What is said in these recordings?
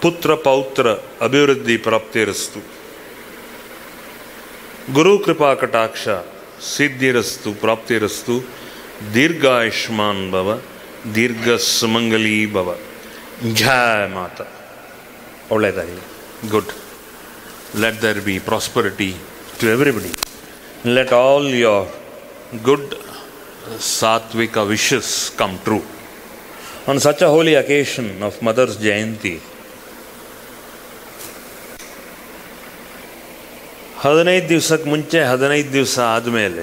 ಪುತ್ರ ಪೌತ್ರ ಅಭಿವೃದ್ಧಿ ಪ್ರಾಪ್ತಿರಸ್ತು. ಗುರು ಕೃಪಾ ಕಟಾಕ್ಷ ಸಿದ್ಧಿರಸ್ತು ಪ್ರಾಪ್ತಿರಸ್ತು. ದೀರ್ಘಾಯುಷ್ಮಾನ್ ಭವ, ದೀರ್ಘ ಸುಮಂಗಲೀ ಭವ. ಜಯ ಮಾತಾ. ಒಳ್ಳೆಯದಾಗಲಿ. Good. Let there be prosperity to everybody. Let all your good satvika wishes come true. On such a holy occasion of Mother's Jayanti, 15 ದಿವಸಕ್ಕೆ ಮುಂಚೆ 15 ದಿವಸ ಆದಮೇಲೆ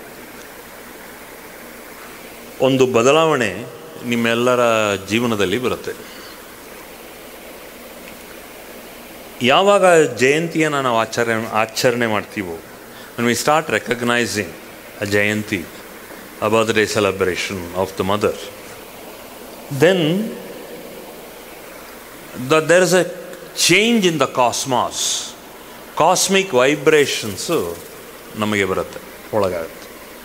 ಒಂದು ಬದಲಾವಣೆ ನಿಮ್ಮೆಲ್ಲರ ಜೀವನದಲ್ಲಿ ಬರುತ್ತೆ. ಯಾವಾಗ ಜಯಂತಿಯನ್ನು ನಾವು ಆಚರಣೆ ಮಾಡ್ತೀವೋ, when we start recognizing a Jayanti, a birthday celebration of the mother, then there is a change in the cosmos. Cosmic vibrations ನಮಗೆ ಬರುತ್ತೆ, ಒಳಗಾಗುತ್ತೆ.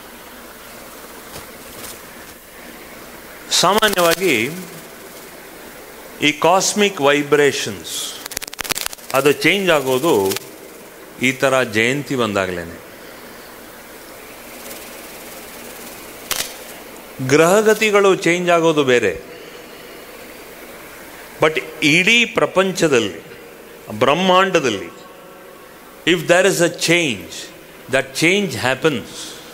ಸಾಮಾನ್ಯವಾಗಿ ಈ ಕಾಸ್ಮಿಕ್ ವೈಬ್ರೇಷನ್ಸ್ ಅದು ಚೇಂಜ್ ಆಗೋದು ಈ ಥರ ಜಯಂತಿ ಬಂದಾಗಲೇ. ಗ್ರಹಗತಿಗಳು ಚೇಂಜ್ ಆಗೋದು ಬೇರೆ. ಬಟ್ ಇಡೀ ಪ್ರಪಂಚದಲ್ಲಿ, ಬ್ರಹ್ಮಾಂಡದಲ್ಲಿ, if there is a change, that change happens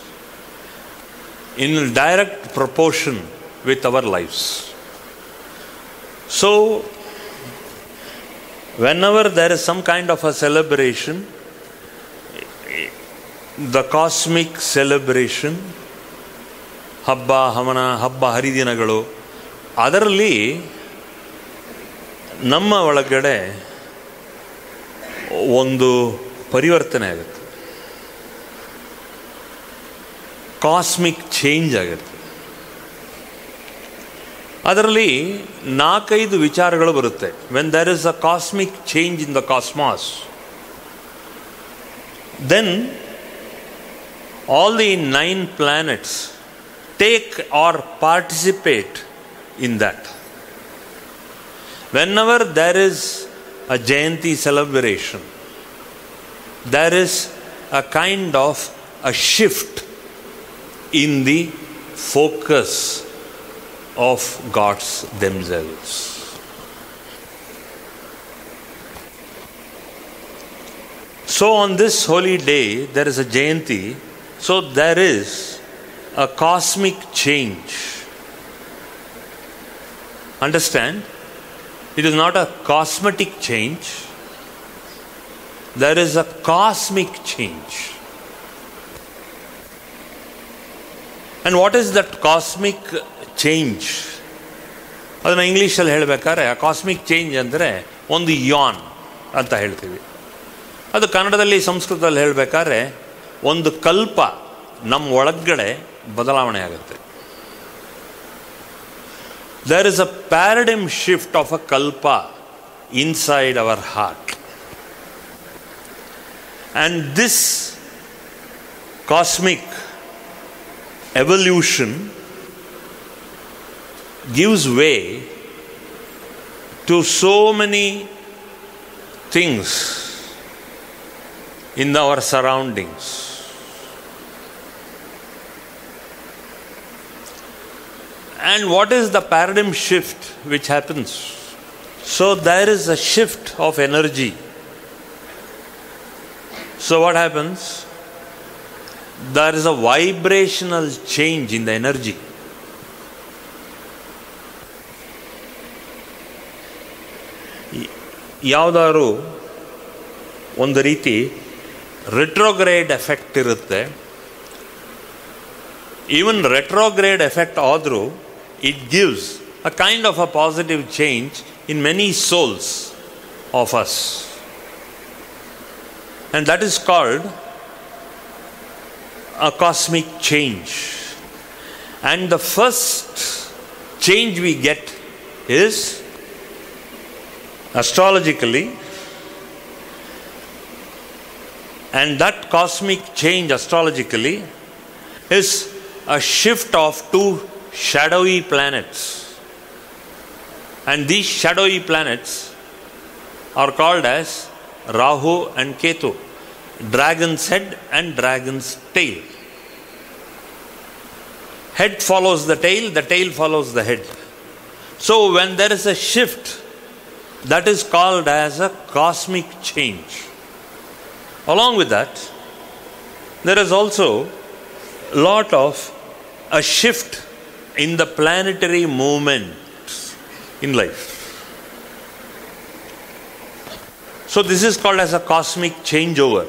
in direct proportion with our lifes. So whenever there is some kind of a celebration, the cosmic celebration, ಹಬ್ಬ ಹವನ, ಹಬ್ಬ ಹರಿದಿನಗಳು, ಅದರಲ್ಲಿ ನಮ್ಮ ಒಳಗಡೆ ಒಂದು ಪರಿವರ್ತನೆ ಆಗುತ್ತೆ, ಕಾಸ್ಮಿಕ್ ಚೇಂಜ್ ಆಗುತ್ತೆ. ಅದರಲ್ಲಿ 4-5 ವಿಚಾರಗಳು ಬರುತ್ತೆ. When there is a cosmic change in the cosmos, then all the 9 planets take or participate in that. Whenever there is a Jayanti celebration, there is a kind of a shift in the focus of gods themselves. So on this holy day, there is a Jayanti, so there is a cosmic change. Understand? It is not a cosmetic change. There is a cosmic change. And what is that cosmic change? ಅದನ್ನು ಇಂಗ್ಲೀಷಲ್ಲಿ ಹೇಳಬೇಕಾದ್ರೆ ಆ cosmic change ಅಂದರೆ ಒಂದು ಯಾನ್ ಅಂತ ಹೇಳ್ತೀವಿ. ಅದು ಕನ್ನಡದಲ್ಲಿ, ಸಂಸ್ಕೃತದಲ್ಲಿ ಹೇಳಬೇಕಾದ್ರೆ ಒಂದು ಕಲ್ಪ ನಮ್ಮ ಒಳಗಡೆ ಬದಲಾವಣೆ ಆಗುತ್ತೆ. There is a paradigm shift of a kalpa inside our heart. And this cosmic evolution gives way to so many things in our surroundings. And what is the paradigm shift which happens? So there is a shift of energy. So what happens? There is a vibrational change in the energy. ಯಾವುದಾದ್ರು ಒಂದು ರೀತಿ retrograde effect ಇರುತ್ತೆ. Even retrograde effect ಆದರೂ it gives a kind of a positive change in many souls of us. And that is called a cosmic change. And the first change we get is astrologically, and that cosmic change astrologically is a shift of 2 shadowy planets. And these shadowy planets are called as Rahu and Ketu, dragon's head and dragon's tail. Head follows the tail follows the head. So when there is a shift, that is called as a cosmic change. Along with that, there is also a lot of a shift in the planetary movements in life. So this is called as a cosmic changeover.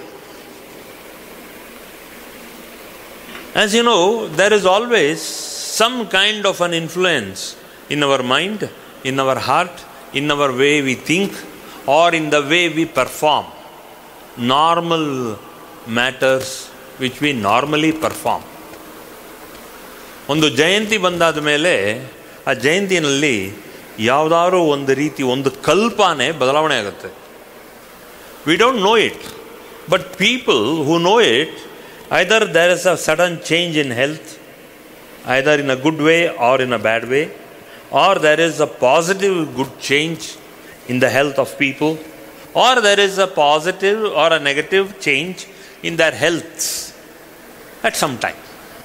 As you know, there is always some kind of an influence in our mind, in our heart, in our way we think, or in the way we perform normal matters which we normally perform. ಒಂದು ಜಯಂತಿ ಬಂದಾದ ಮೇಲೆ ಆ ಜಯಂತಿನಲ್ಲಿ ಯಾವುದಾದ್ರೂ ಒಂದು ರೀತಿ ಒಂದು ಕಲ್ಪನೆ ಬದಲಾವಣೆ ಆಗುತ್ತೆ. We don't know it, but people who know it, either there is a sudden change in health, either in a good way or in a bad way, or there is a positive good change in the health of people, or there is a positive or a negative change in their health at some time.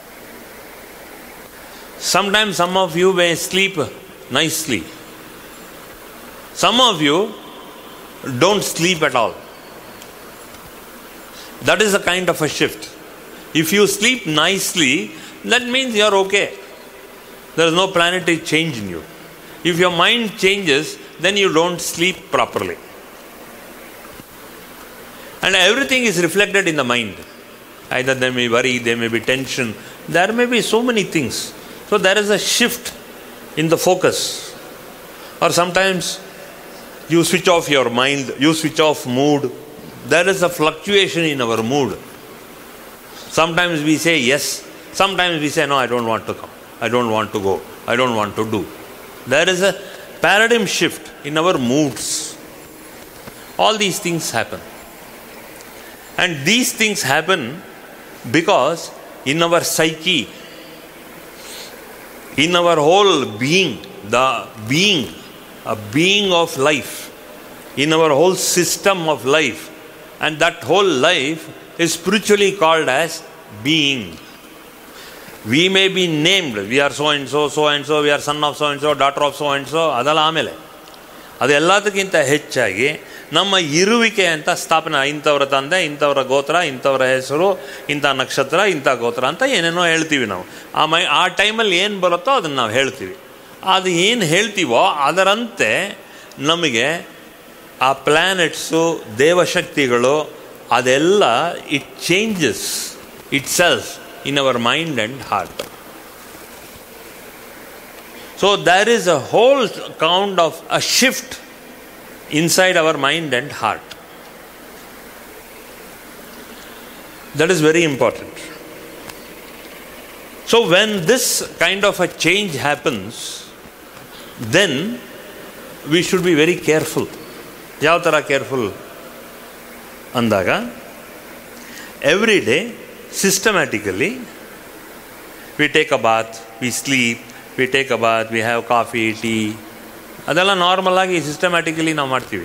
Sometimes some of you may sleep nicely. Some of you don't sleep at all. That is a kind of a shift. If you sleep nicely, that means you are okay. There is no planetary change in you. If your mind changes, then you don't sleep properly. And everything is reflected in the mind. Either there may be worry, there may be tension, there may be so many things. So there is a shift in the focus. Or sometimes you switch off your mind, you switch off mood. There is a fluctuation in our mood. Sometimes we say yes, sometimes we say no, I don't want to come, I don't want to go, I don't want to do. There is a paradigm shift in our moods. All these things happen. And these things happen because in our psyche, in our whole being, a being of life, in our whole system of life, and that whole life is spiritually called as being. We may be named, we are so and so, so and so, we are son of so and so, daughter of so and so, ಅದೆಲ್ಲ ಆಮೇಲೆ. ಅದೆಲ್ಲದಕ್ಕಿಂತ ಹೆಚ್ಚಾಗಿ ನಮ್ಮ ಇರುವಿಕೆ ಅಂತ ಸ್ಥಾಪನೆ, ಇಂಥವ್ರ ತಂದೆ, ಇಂಥವ್ರ ಗೋತ್ರ, ಇಂಥವ್ರ ಹೆಸರು, ಇಂಥ ನಕ್ಷತ್ರ, ಇಂಥ ಗೋತ್ರ ಅಂತ ಏನೇನೋ ಹೇಳ್ತೀವಿ ನಾವು. ಆ ಟೈಮಲ್ಲಿ ಏನು ಬರುತ್ತೋ ಅದನ್ನು ನಾವು ಹೇಳ್ತೀವಿ. ಅದು ಏನು ಹೇಳ್ತೀವೋ ಅದರಂತೆ ನಮಗೆ ಆ ಪ್ಲ್ಯಾನೆಟ್ಸು, ದೇವಶಕ್ತಿಗಳು, ಅದೆಲ್ಲ it changes itself in our mind and heart. So there is a whole count of a shift inside our mind and heart. That is very important. So when this kind of a change happens, then we should be very careful. ಯಾವ ಥರ careful ಅಂದಾಗ, every day systematically we take a bath, we sleep, we take a bath, we have coffee, tea, ಅದೆಲ್ಲ normal ಆಗಿ systematically ನಾವು ಮಾಡ್ತೀವಿ.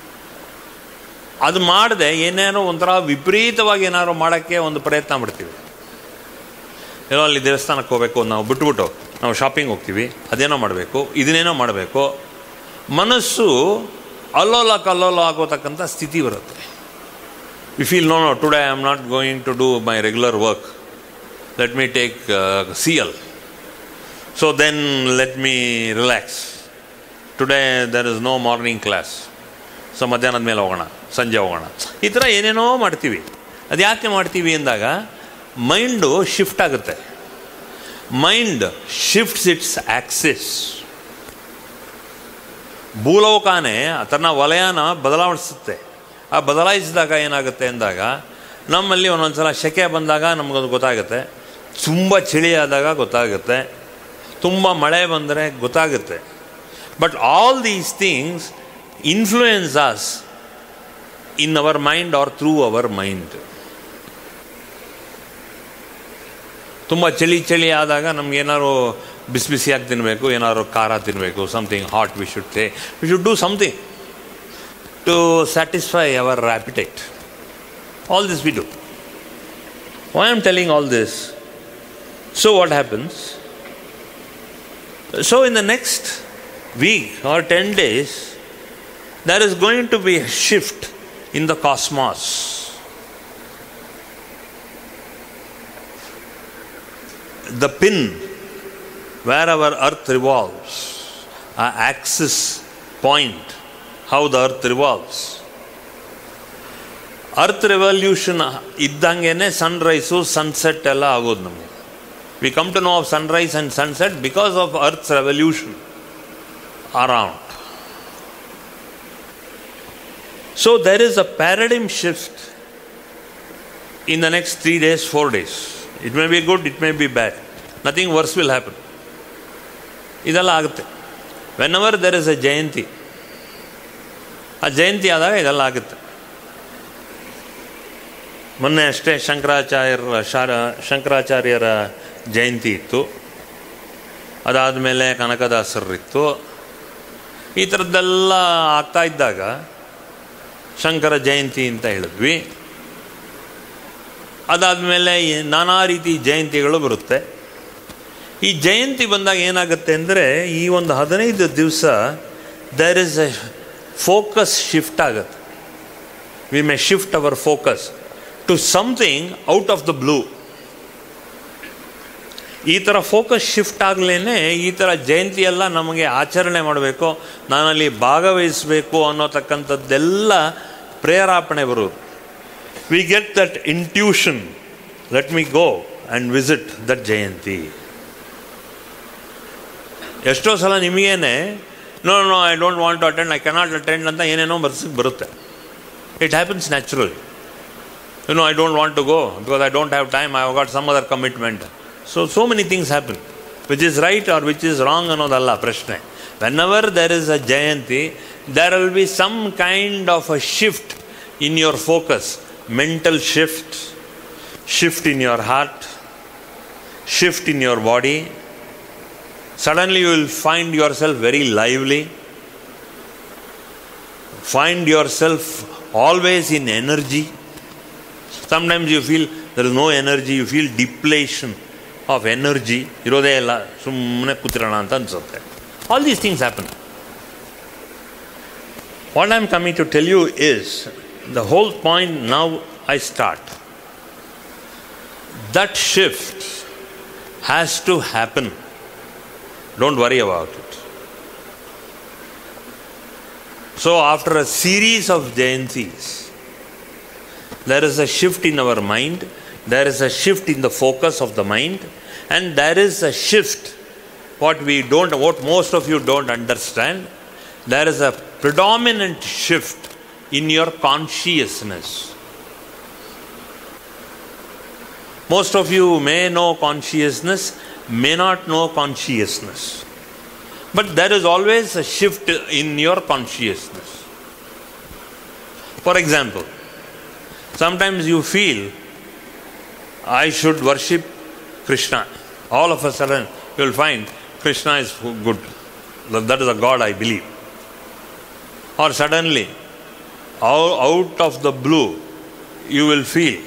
ಅದು ಮಾಡದೆ ಏನೇನೋ ಒಂಥರ ವಿಪರೀತವಾಗಿ ಏನಾದ್ರು ಮಾಡೋಕ್ಕೆ ಒಂದು ಪ್ರಯತ್ನ ಮಾಡ್ತೀವಿ. ಏನೋ ಅಲ್ಲಿ ದೇವಸ್ಥಾನಕ್ಕೆ ಹೋಗಬೇಕು, ನಾವು ಬಿಟ್ಬಿಟ್ಟು ನಾವು ಶಾಪಿಂಗ್ ಹೋಗ್ತೀವಿ, ಅದೇನೋ ಮಾಡಬೇಕು, ಇದನ್ನೇನೋ ಮಾಡಬೇಕು, ಮನಸ್ಸು ಅಲ್ಲೋಲ ಕಲ್ಲೋಲ ಆಗೋತಕ್ಕಂಥ ಸ್ಥಿತಿ ಬರುತ್ತೆ. We feel no today I am not going to do my regular work, let me take CL. So then let me relax. Today there is no morning class. So ಮಧ್ಯಾಹ್ನದ ಮೇಲೆ ಹೋಗೋಣ, ಸಂಜೆ ಹೋಗೋಣ, ಈ ಥರ ಏನೇನೋ ಮಾಡ್ತೀವಿ. ಅದು ಯಾಕೆ ಮಾಡ್ತೀವಿ ಅಂದಾಗ ಮೈಂಡು ಶಿಫ್ಟ್ ಆಗುತ್ತೆ. Mind shifts its axis. ಭೂಲೋಕನೇ ತನ್ನ ವಲಯನ ಬದಲಾಯಿಸುತ್ತೆ. ಆ ಬದಲಾಯಿಸಿದಾಗ ಏನಾಗುತ್ತೆ ಅಂದಾಗ, ನಮ್ಮಲ್ಲಿ ಒಂದೊಂದು ಸಲ ಸೆಕೆ ಬಂದಾಗ ನಮಗೊಂದು ಗೊತ್ತಾಗುತ್ತೆ, ತುಂಬ ಚಳಿ ಆದಾಗ ಗೊತ್ತಾಗುತ್ತೆ, ತುಂಬ ಮಳೆ ಬಂದರೆ ಗೊತ್ತಾಗುತ್ತೆ. But all these things influence us in our mind or through our mind. ತುಂಬ ಚಳಿ ಆದಾಗ ನಮಗೇನಾದ್ರು ಬಿಸಿಯಾಗಿ ತಿನ್ನಬೇಕು, ಏನಾದ್ರು ಖಾರ ತಿನ್ನಬೇಕು, something hot we should do something to satisfy our appetite. All this we do. Why I am telling all this? So what happens? So in the next week or 10 days, there is going to be a shift in the cosmos. The pin where our earth revolves, our axis point, how the earth revolves. Earth revolution iddangene sunrise, sunset ella agodu namage. We come to know of sunrise and sunset because of Earth's revolution around. So there is a paradigm shift in the next 3 days, 4 days. It may be good, it may be bad. Nothing worse will happen. Idella agutte. Whenever there is a Jayanti, a Jayanti adaga idella agutte. ಮೊನ್ನೆ ಅಷ್ಟೇ ಶಂಕರಾಚಾರ್ಯರ ಜಯಂತಿ ಇತ್ತು. ಅದಾದಮೇಲೆ ಕನಕದಾಸರಿತ್ತು. ಈ ಥರದ್ದೆಲ್ಲ ಆಗ್ತಾ ಇದ್ದಾಗ ಶಂಕರ ಜಯಂತಿ ಅಂತ ಹೇಳಿದ್ವಿ. ಅದಾದಮೇಲೆ ನಾನಾ ರೀತಿ ಜಯಂತಿಗಳು ಬರುತ್ತೆ. ಈ ಜಯಂತಿ ಬಂದಾಗ ಏನಾಗುತ್ತೆ ಅಂದರೆ ಈ ಒಂದು 15 ದಿವಸ there is a focus shift ಆಗುತ್ತೆ. We may shift our focus to something out of the blue. ಈ ಥರ ಫೋಕಸ್ ಶಿಫ್ಟ್ ಆಗಲೇ ಈ ಥರ ಜಯಂತಿಯೆಲ್ಲ ನಮಗೆ ಆಚರಣೆ ಮಾಡಬೇಕು, ನಾನಲ್ಲಿ ಭಾಗವಹಿಸಬೇಕು ಅನ್ನೋತಕ್ಕಂಥದ್ದೆಲ್ಲ ಪ್ರೇರೇಪಣೆ ಬರೋದು. We get that intuition, let me go and visit that Jayanti. ಎಷ್ಟೋ ಸಲ ನಿಮಗೇನೆ no I don't want to attend, I cannot attend ಅಂತ ಏನೇನೋ ಬರುತ್ತೆ. It happens naturally. I don't want to go because I don't have time, I have got some other commitment. So many things happen. Which is right or which is wrong ಅನ್ನೋದಲ್ಲ ಪ್ರಶ್ನೆ. Whenever there is a Jayanti, there will be some kind of a shift in your focus. Mental shift in your heart, shift in your body. Suddenly you will find yourself very lively. Find yourself always in energy. Sometimes you feel there is no energy, you feel depletion of energy. ಇರೋದೇ ಇಲ್ಲ, ಸುಮ್ಮನೆ ಕೂತಿರೋಣ ಅಂತ ಅನಿಸುತ್ತೆ. All these things happen. What I am coming to tell you is, the whole point now I start. That shift has to happen. Don't worry about it. So after a series of Jayantis, there is a shift in our mind, there is a shift in the focus of the mind, and there is a shift, what most of you don't understand, there is a predominant shift in your consciousness. Most of you may know consciousness, may not know consciousness. But there is always a shift in your consciousness. For example, sometimes you feel, I should worship Krishna. All of a sudden, you will find Krishna is good. That is a God I believe. Or suddenly, out of the blue, you will feel,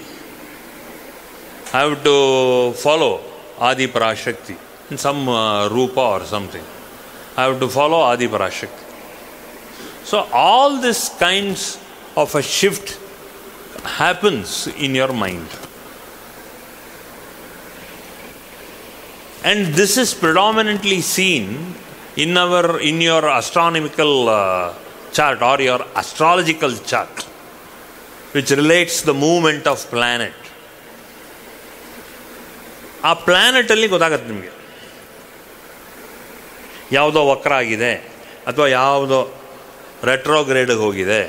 I have to follow Adi Parashakti in some Rupa or something. I have to follow Adi Parashakti. So all these kinds of a shift happens in your mind. And this is predominantly seen in your astronomical chart or your astrological chart, which relates the movement of planet. ಆ ಪ್ಲ್ಯಾನೆಟಲ್ಲಿ ಗೊತ್ತಾಗತ್ತೆ ನಿಮಗೆ, ಯಾವುದೋ ವಕ್ರ ಆಗಿದೆ ಅಥವಾ ಯಾವುದೋ ರೆಟ್ರೋಗ್ರೇಡ್ಗೆ ಹೋಗಿದೆ.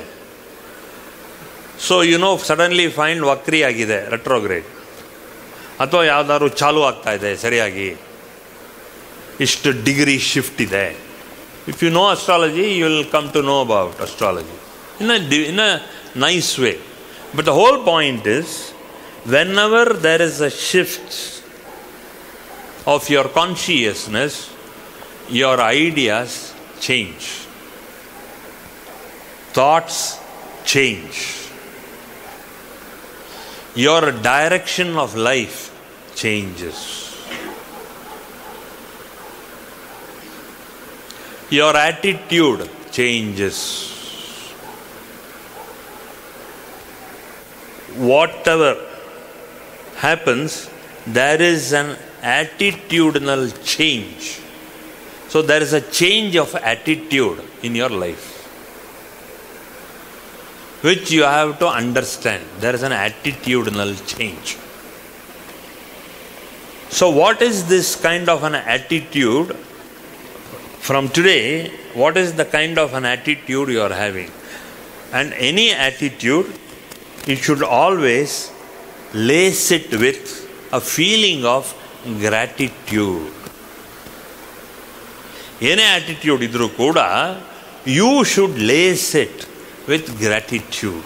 So suddenly find ವಕ್ರಿ ಆಗಿದೆ, ರೆಟ್ರೋಗ್ರೇಡ್, ಅಥವಾ ಯಾವುದಾದ್ರು ಚಾಲು ಆಗ್ತಾ ಇದೆ ಸರಿಯಾಗಿ, ಇಷ್ಟು ಡಿಗ್ರಿ ಶಿಫ್ಟ್ ಇದೆ. If you know astrology, you will come to know about astrology in a nice way. But the whole point is, whenever there is a shift of your consciousness, your ideas change. Thoughts change. Your direction of life changes. Your attitude changes. Whatever happens, there is an attitudinal change. So there is a change of attitude in your life, which you have to understand. There is an attitudinal change. So what is this kind of an attitude? From today, what is the kind of an attitude you are having? And any attitude, you should always lace it with a feeling of gratitude. Any attitude idru kuda, you should lace it with gratitude.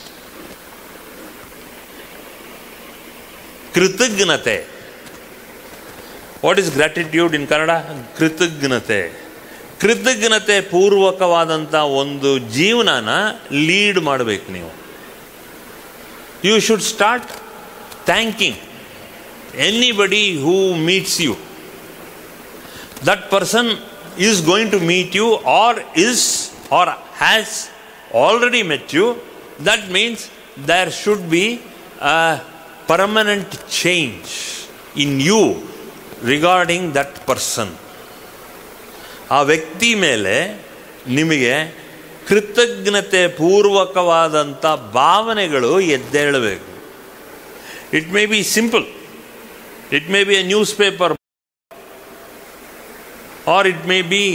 Kritagnate. What is gratitude in Kannada? Kritagnate. ಕೃತಜ್ಞತೆ ಪೂರ್ವಕವಾದಂಥ ಒಂದು ಜೀವನನ lead ಮಾಡಬೇಕು ನೀವು. You should start thanking anybody who meets you. That person is going to meet you or has already met you. That means there should be a permanent change in you regarding that person. ಆ ವ್ಯಕ್ತಿ ಮೇಲೆ ನಿಮಗೆ ಕೃತಜ್ಞತೆ ಪೂರ್ವಕವಾದಂಥ ಭಾವನೆಗಳು ಎದ್ದೇಳಬೇಕು. It may be simple, it may be a newspaper, or it may be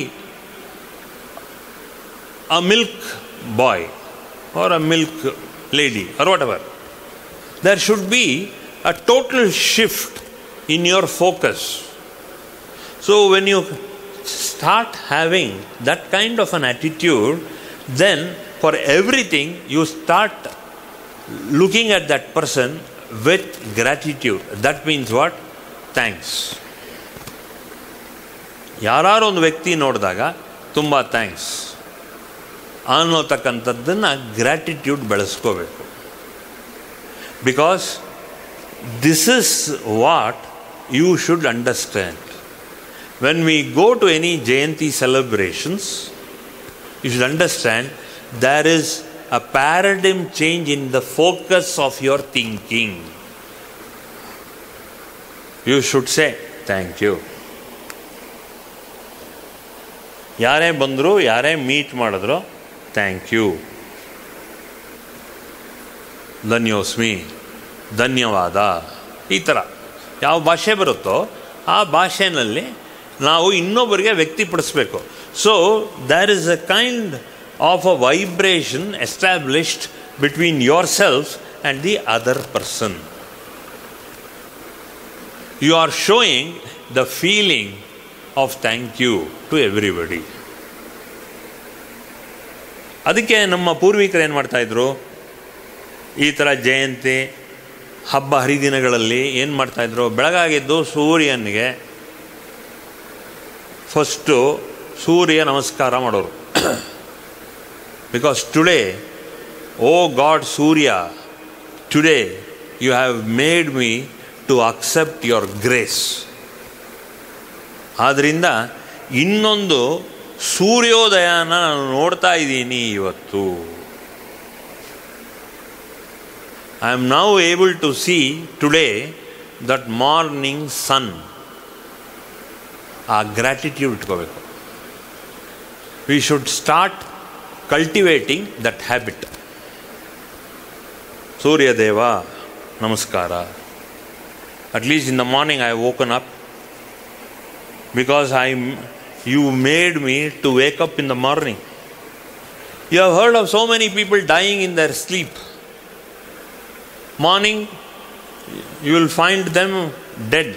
a milk boy or a milk lady or whatever. There should be a total shift in your focus. So when you start having that kind of an attitude, then for everything you start looking at that person with gratitude. That means what? Thanks. ಯಾರು ಒಂದು ವ್ಯಕ್ತಿ ನೋಡಿದಾಗ ತುಂಬ thanks ಅನ್ನೋತಕ್ಕಂಥದ್ದನ್ನು gratitude ಬೆಳೆಸ್ಕೋಬೇಕು. Because this is what you should understand. When we go to any Jayanti celebrations, you should understand there is a paradigm change in the focus of your thinking. You should say, thank you. ಯಾರೇ ಬಂದರು, ಯಾರೇ meet ಮಾಡಿದ್ರು, thank you, ಧನ್ಯೋಸ್ಮಿ, ಧನ್ಯವಾದ. ಈ ಥರ ಯಾವ ಭಾಷೆ ಬರುತ್ತೋ ಆ ಭಾಷೆಯಲ್ಲಿ ನಾವು ಇನ್ನೊಬ್ಬರಿಗೆ ವ್ಯಕ್ತಿಪಡಿಸಬೇಕು. So there is a kind of a vibration established between yourself and the other person. You are showing the feeling of thank you to everybody. ಅದಕ್ಕೆ ನಮ್ಮ ಪೂರ್ವಿಕರು ಏನು ಮಾಡ್ತಾಯಿದ್ರು, ಈ ಥರ ಜಯಂತಿ ಹಬ್ಬ ಹರಿದಿನಗಳಲ್ಲಿ ಏನು ಮಾಡ್ತಾಯಿದ್ರು, ಬೆಳಗಾಗಿದ್ದು ಸೂರ್ಯನಿಗೆ ಫಸ್ಟು ಸೂರ್ಯ ನಮಸ್ಕಾರ ಮಾಡೋರು. Because today, oh God Surya, today you have made me to accept your grace. ಆದ್ದರಿಂದ ಇನ್ನೊಂದು ಸೂರ್ಯೋದಯನ ನಾನು ನೋಡ್ತಾ ಇದ್ದೀನಿ ಇವತ್ತು. I am now able to see today that morning sun. ಆ ಗ್ರ್ಯಾಟಿಟ್ಯೂಡ್ ಇಟ್ಕೋಬೇಕು. We should start cultivating that habit. Surya Deva, Namaskara. At least in the morning I have woken up because you made me to wake up in the morning. You have heard of so many people dying in their sleep. Morning, you will find them dead.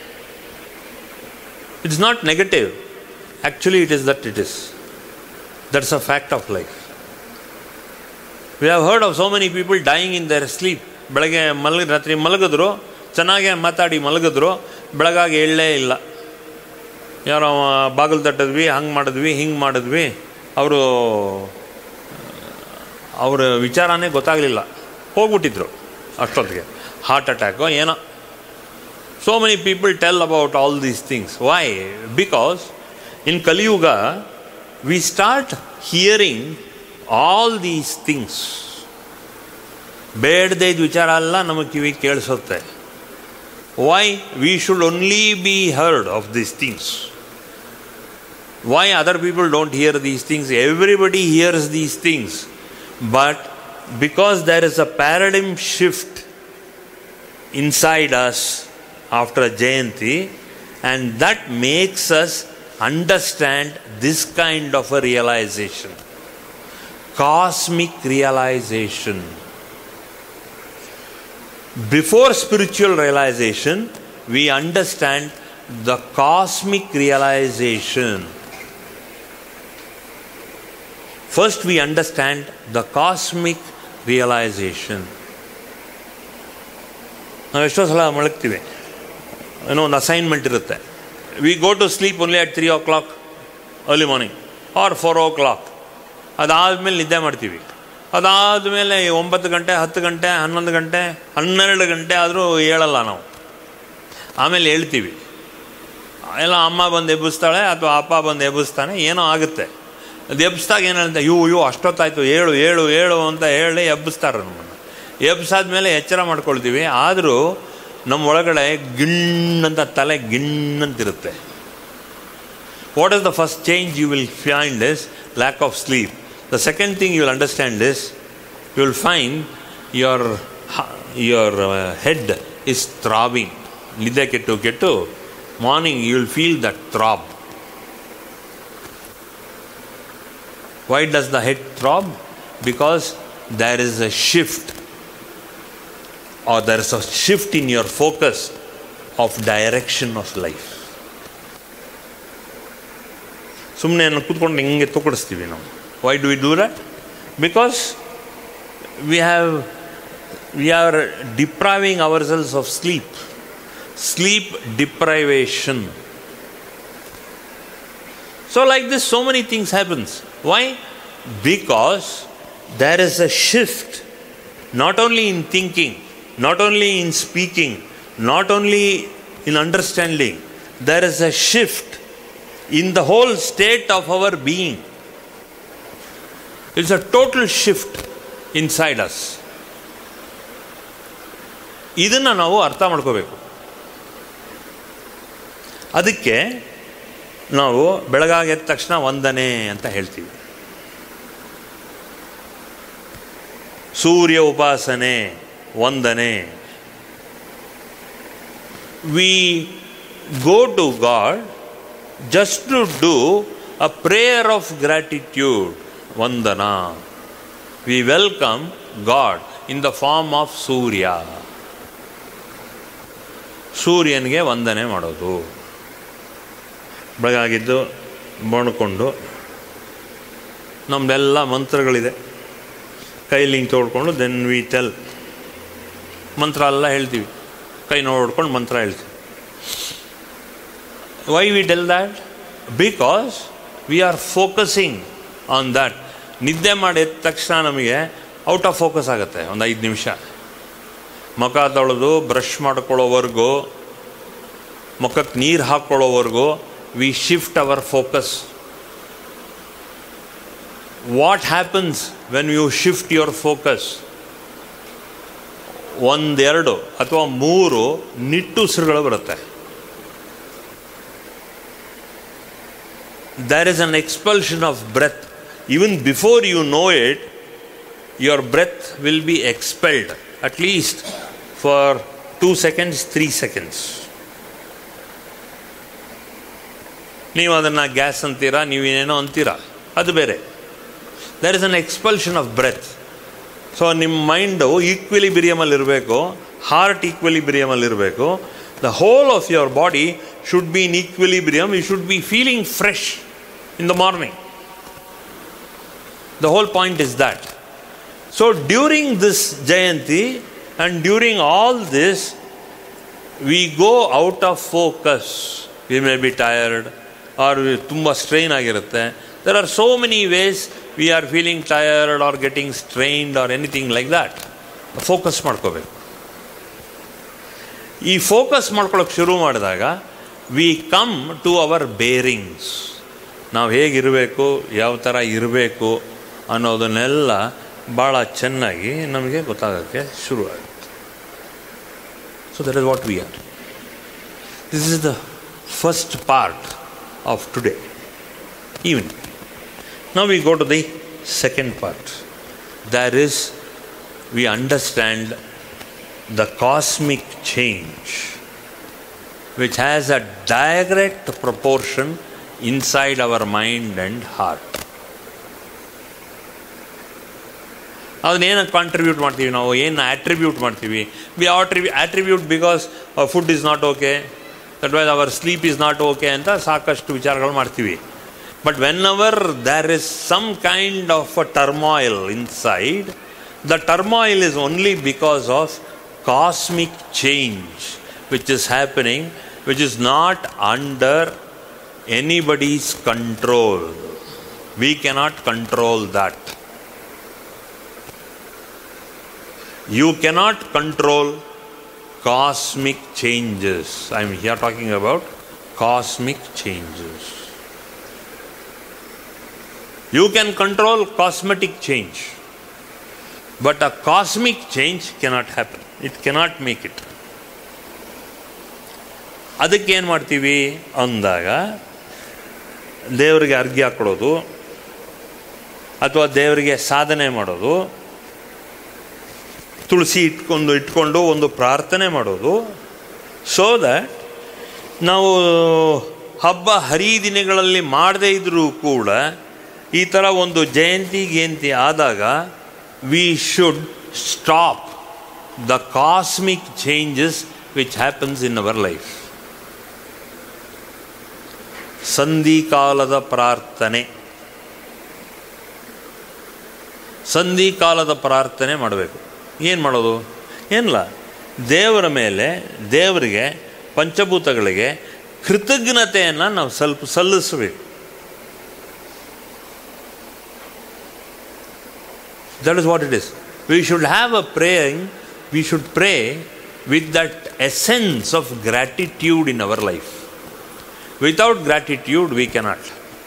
It's not negative. Actually, it is that it is. That's a fact of life. We have heard of so many people dying in their sleep. ಬೆಳಗ್ಗೆ ರಾತ್ರಿ ಮಲಗಿದ್ರು, ಚೆನ್ನಾಗೆ ಮಾತಾಡಿ ಮಲಗಿದ್ರು, ಬೆಳಗಾಗಿ ಹೇಳಲೇ ಇಲ್ಲ. ಯಾರೋ ಬಾಗಿಲು ತಟ್ಟಿದ್ವಿ, ಹಂಗೆ ಮಾಡಿದ್ವಿ, ಹಿಂಗೆ ಮಾಡಿದ್ವಿ, ಅವರು ಅವರ ವಿಚಾರನೇ ಗೊತ್ತಾಗಲಿಲ್ಲ, ಹೋಗ್ಬಿಟ್ಟಿದ್ರು ಅಷ್ಟೊತ್ತಿಗೆ, ಹಾರ್ಟ್ ಅಟ್ಯಾಕೋ ಏನೋ. So many people tell about all these things. Why? Because in Kali Yuga, we start hearing all these things. ಬೇಡದೇ ಇದ್ದ ವಿಚಾರ ಎಲ್ಲ ನಮಗೆ ಕಿವಿ ಕೇಳಿಸುತ್ತೆ. Why? We should only be heard of these things. Why other people don't hear these things? Everybody hears these things. But because there is a paradigm shift inside us after a Jayanti, and that makes us understand this kind of a realization, cosmic realization. Before spiritual realization, we understand the cosmic realization. First we understand the cosmic realization. ನಾವು ಎಷ್ಟೋ ಸಲ ಮಲಗ್ತೀವಿ, ಏನೋ ಒಂದು assignment ಇರುತ್ತೆ. We go to sleep only at 3 o'clock early morning or 4 o'clock. ಅದಾದಮೇಲೆ ನಿದ್ದೆ ಮಾಡ್ತೀವಿ. ಅದಾದಮೇಲೆ 9 ಗಂಟೆ 10 ಗಂಟೆ 11 ಗಂಟೆ 12 ಗಂಟೆ ಆದರೂ ಹೇಳಲ್ಲ ನಾವು. ಆಮೇಲೆ ಹೇಳ್ತೀವಿ, ಎಲ್ಲ ಅಮ್ಮ ಬಂದು ಎಬ್ಬಿಸ್ತಾಳೆ ಅಥವಾ ಅಪ್ಪ ಬಂದು ಎಬ್ಬಿಸ್ತಾನೆ, ಏನೋ ಆಗುತ್ತೆ. ಅದು ಎಬ್ಬಿಸ್ದಾಗ ಏನು ಹೇಳ್ತಾ, ಇವು ಅಷ್ಟೊತ್ತಾಯಿತು, ಏಳು ಏಳು ಏಳು ಅಂತ ಹೇಳಿ ಎಬ್ಬಿಸ್ತಾರೆ ನಮ್ಮನ್ನು. ಎಬ್ಬಿಸಾದ್ಮೇಲೆ ಎಚ್ಚರ ಮಾಡ್ಕೊಳ್ತೀವಿ, ಆದರೂ ನಮ್ಮ ಒಳಗಡೆ ಗಿಣ್ಣಂತ ತಲೆ ಗಿಣ್ಣಂತಿರುತ್ತೆ. What is the first change you will find is lack of sleep. The second thing you will understand is you will find your head is throbbing. ನಿದ್ದೆ ಕೆಟ್ಟು morning you will feel that throb. Why does the head throb? Because there is a shift, or there is a shift in your focus of direction of life. ಸುಮ್ಮನೆ ಕೂತ್ಕೊಂಡು ಹಿಂಗೆ ತಗೊಡಿಸ್ತೀವಿ ನಾವು. Why do we do that? Because we are depriving ourselves of sleep. Sleep deprivation. So like this, so many things happens. Why? Because there is a shift, not only in thinking, not only in speaking, not only in understanding. There is a shift in the whole state of our being. It's a total shift inside us. ಇದನ್ನು ನಾವು ಅರ್ಥ ಮಾಡ್ಕೋಬೇಕು. ಅದಕ್ಕೆ ನಾವು ಬೆಳಗಾಗಿ ಎದ್ದ ತಕ್ಷಣ ವಂದನೆ ಅಂತ ಹೇಳ್ತೀವಿ. ಸೂರ್ಯ ಉಪಾಸನೆ, ವಂದನೆ. We go to God just to do a prayer of gratitude, vandana. We welcome God in the form of Surya. ಸೂರ್ಯನಿಗೆ ವಂದನೆ ಮಾಡೋದು. ಬೆಳಗಾಗಿದ್ದು ಬಣ್ಕೊಂಡು ನಮ್ಮದೆಲ್ಲ ಮಂತ್ರಗಳಿದೆ, ಕೈಲಿ ಹಿಂಗೆ ತೋಡ್ಕೊಂಡು ದೆನ್ ವಿ ಟೆಲ್. ಮಂತ್ರ ಎಲ್ಲ ಹೇಳ್ತೀವಿ, ಕೈ ನೋಡ್ಕೊಂಡು ಮಂತ್ರ ಹೇಳ್ತೀವಿ. Why we tell that? Because we are focusing on that. ನಿದ್ದೆ ಮಾಡಿದ ತಕ್ಷಣ ನಮಗೆ ಔಟ್ ಆಫ್ ಫೋಕಸ್ ಆಗುತ್ತೆ. ಒಂದು 5 ನಿಮಿಷ ಮುಖ ತೊಳೆದು ಬ್ರಷ್ ಮಾಡ್ಕೊಳ್ಳೋವರೆಗೂ, ಮುಖಕ್ಕೆ ನೀರು ಹಾಕ್ಕೊಳ್ಳೋವರೆಗೂ we shift our focus. What happens when you shift your focus? 1, 2 ಅಥವಾ 3 ನಿಟ್ಟುಸಿರುಗಳು ಬರುತ್ತೆ. There is an expulsion of breath. Even before you know it, your breath will be expelled, at least for 2 seconds, 3 seconds. ನೀವು ಅದನ್ನು gas ಅಂತೀರಾ, ನೀವೇನೇನೋ ಅಂತೀರಾ, ಅದು ಬೇರೆ. There is an expulsion of breath. So ನಿಮ್ಮ mind ಈಕ್ವಿಲಿಬ್ರಿಯಮಲ್ಲಿರಬೇಕು, ಹಾರ್ಟ್ ಈಕ್ವಿಲಿಬ್ರಿಯಮಲ್ಲಿರಬೇಕು. The whole of your body should be in equilibrium. You should be feeling fresh in the morning. The whole point is that. So during this Jayanti and during all this we go out of focus. We may be tired, or ತುಂಬ strain ಆಗಿರುತ್ತೆ. There are so many ways we are feeling tired or getting strained or anything like that, focus ಮಾಡ್ಕೋಬೇಕು. ಈ focus ಮಾಡ್ಕೊಳ್ಳೋಕೆ ಶುರು ಮಾಡಿದಾಗ we come to our bearings. ನಾವು ಹೇಗಿರಬೇಕು, ಯಾವ ಥರ ಇರಬೇಕು ಅನ್ನೋದನ್ನೆಲ್ಲ ಭಾಳ ಚೆನ್ನಾಗಿ ನಮಗೆ ಗೊತ್ತಾಗೋಕ್ಕೆ ಶುರುವಾಗುತ್ತೆ. So that is what we are. This is the first part of today evening. Now we go to the second part. That is, we understand the cosmic change which has a direct proportion inside our mind and heart. ಅದನ್ನೇನು contribute ಮಾಡ್ತೀವಿ ನಾವು, ಏನು attribute ಮಾಡ್ತೀವಿ? We attribute because food is not okay, that wise our sleep is not okay ಅಂತ ಸಾಕಷ್ಟು ವಿಚಾರಗಳು ಮಾಡ್ತೀವಿ. But whenever there is some kind of a turmoil inside, the turmoil is only because of cosmic change which is happening, which is not under anybody's control. We cannot control that. You cannot control cosmic changes. I am here talking about cosmic changes. You can control cosmetic change, but a cosmic change cannot happen. It cannot make it. ಅದಕ್ಕೆ ಏನು ಮಾಡ್ತೀವಿ ಅಂದಾಗ, ದೇವರಿಗೆ ಅರ್ಘ್ಯ ಕೊಡೋದು ಅಥವಾ ದೇವರಿಗೆ ಸಾಧನೆ ಮಾಡೋದು, ತುಳಸಿ ಇಟ್ಕೊಂಡು ಒಂದು ಪ್ರಾರ್ಥನೆ ಮಾಡೋದು, ಸೋ ದ್ಯಾಟ್ ನಾವು ಹಬ್ಬ ಹರಿದಿನಗಳಲ್ಲಿ ಮಾಡದೇ ಇದ್ದರೂ ಕೂಡ ಈ ಥರ ಒಂದು ಜಯಂತಿ ಆದಾಗ we should stop the cosmic changes which happens in our life. ಸಂಧಿಕಾಲದ ಪ್ರಾರ್ಥನೆ ಮಾಡಬೇಕು. ಏನು ಮಾಡೋದು? ಏನಿಲ್ಲ, ದೇವರ ಮೇಲೆ, ದೇವರಿಗೆ, ಪಂಚಭೂತಗಳಿಗೆ ಕೃತಜ್ಞತೆಯನ್ನು ನಾವು ಸ್ವಲ್ಪ ಸಲ್ಲಿಸಬೇಕು. That is what it is. We should have a praying, we should pray with that essence of gratitude in our life. Without gratitude, we cannot.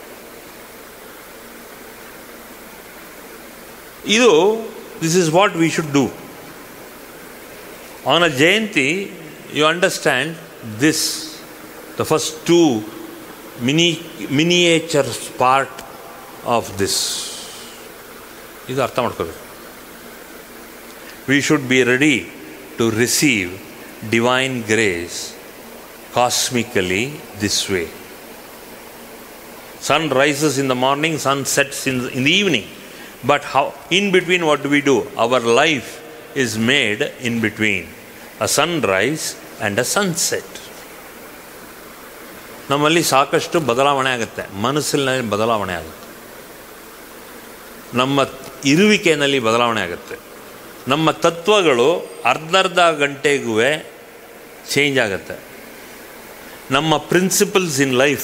This is what we should do. On a Jayanti, you understand this, the first two miniature part of this. ಇದು ಅರ್ಥ ಮಾಡ್ಕೋಬೇಕು. We should be ready to receive divine grace cosmically this way. Sun rises in the morning, sun sets in the evening. But how in between what do we do? Our life is made in between a sun rise and a sunset. ನಮ್ಮಲ್ಲಿ ಸಾಕಷ್ಟು ಬದಲಾವಣೆ ಆಗುತ್ತೆ, ಮನಸ್ಸಿನಲ್ಲಿ ಬದಲಾವಣೆ ಆಗುತ್ತೆ, ನಮ್ಮ ಇರುವಿಕೆಯಲ್ಲಿ ಬದಲಾವಣೆ ಆಗುತ್ತೆ, ನಮ್ಮ ತತ್ವಗಳು ಅರ್ಧರ್ಧ ಗಂಟೆಗೂ ಚೇಂಜ್ ಆಗುತ್ತೆ, ನಮ್ಮ ಪ್ರಿನ್ಸಿಪಲ್ಸ್ ಇನ್ ಲೈಫ್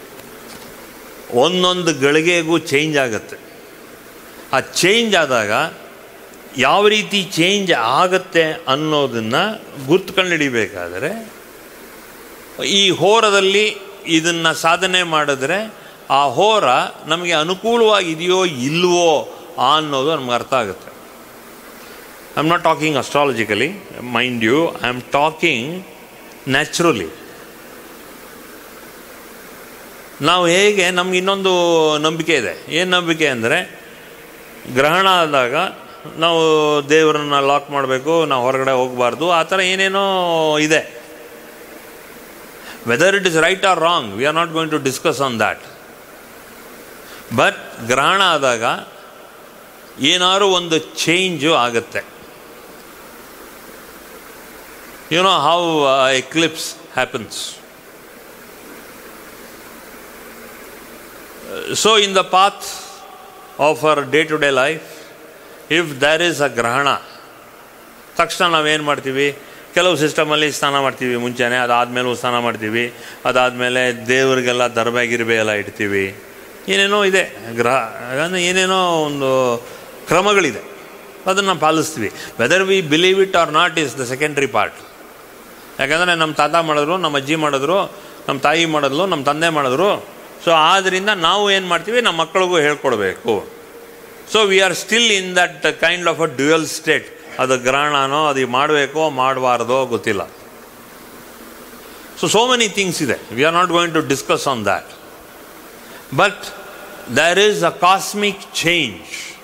ಒಂದೊಂದು ಗಳಿಗೆಗೂ ಚೇಂಜ್ ಆಗುತ್ತೆ. ಆ ಚೇಂಜ್ ಆದಾಗ ಯಾವ ರೀತಿ ಚೇಂಜ್ ಆಗುತ್ತೆ ಅನ್ನೋದನ್ನು ಗುರ್ತ್ಕೊಂಡು ಈ ಹೋರದಲ್ಲಿ ಇದನ್ನು ಸಾಧನೆ ಮಾಡಿದ್ರೆ ಆ ಹೋರ ನಮಗೆ ಅನುಕೂಲವಾಗಿದೆಯೋ ಇಲ್ವೋ ಅನ್ನೋದು ನಮ್ಗೆ ಅರ್ಥ ಆಗುತ್ತೆ. I am not talking astrologically, mind you, I am talking naturally. ನಾವು ಹೇಗೆ, ನಮ್ಗೆ ಇನ್ನೊಂದು ನಂಬಿಕೆ ಇದೆ. ಏನು ನಂಬಿಕೆ ಅಂದರೆ, ಗ್ರಹಣ ಆದಾಗ ನಾವು ದೇವರನ್ನು ಲಾಕ್ ಮಾಡಬೇಕು, ನಾವು ಹೊರಗಡೆ ಹೋಗಬಾರ್ದು, ಆ ಥರ ಏನೇನೋ ಇದೆ. Whether it is right or wrong, we are not going to discuss on that. But ಗ್ರಹಣ ಆದಾಗ ಏನಾದ್ರು ಒಂದು ಚೇಂಜು ಆಗುತ್ತೆ. You know how eclipse happens. So in the path of our day to day life, if there is a ಗ್ರಹಣ, ತಕ್ಷಣ ನಾವೇನು ಮಾಡ್ತೀವಿ? ಕೆಲವು ಸಿಸ್ಟಮಲ್ಲಿ ಸ್ನಾನ ಮಾಡ್ತೀವಿ ಮುಂಚೆನೇ, ಅದಾದಮೇಲೂ ಸ್ನಾನ ಮಾಡ್ತೀವಿ, ಅದಾದಮೇಲೆ ದೇವರಿಗೆಲ್ಲ ದರ್ಬೆ ಗಿರ್ಬೆ ಎಲ್ಲ ಇಡ್ತೀವಿ. ಏನೇನೋ ಇದೆ, ಅಂದರೆ ಏನೇನೋ ಒಂದು ಕ್ರಮಗಳಿದೆ, ಅದನ್ನು ಪಾಲಿಸ್ತೀವಿ. Whether we believe it or not is the secondary part. ಯಾಕಂದರೆ ನಮ್ಮ ತಾತ ಮಾಡಿದ್ರು, ನಮ್ಮ ಅಜ್ಜಿ ಮಾಡಿದ್ರು, ನಮ್ಮ ತಾಯಿ ಮಾಡಿದ್ಲು, ನಮ್ಮ ತಂದೆ ಮಾಡಿದ್ರು. ಸೊ ಆದ್ದರಿಂದ ನಾವು ಏನು ಮಾಡ್ತೀವಿ, ನಮ್ಮ ಮಕ್ಕಳಿಗೂ ಹೇಳ್ಕೊಡ್ಬೇಕು. So we are still in that kind of a dual state. ಅದು ಗ್ರಹಣನೋ, ಅದು ಮಾಡಬೇಕೋ ಮಾಡಬಾರ್ದೋ ಗೊತ್ತಿಲ್ಲ. ಸೊ ಮೆನಿ ಥಿಂಗ್ಸ್ ಇದೆ. We are not going to discuss on that. But there is a cosmic change,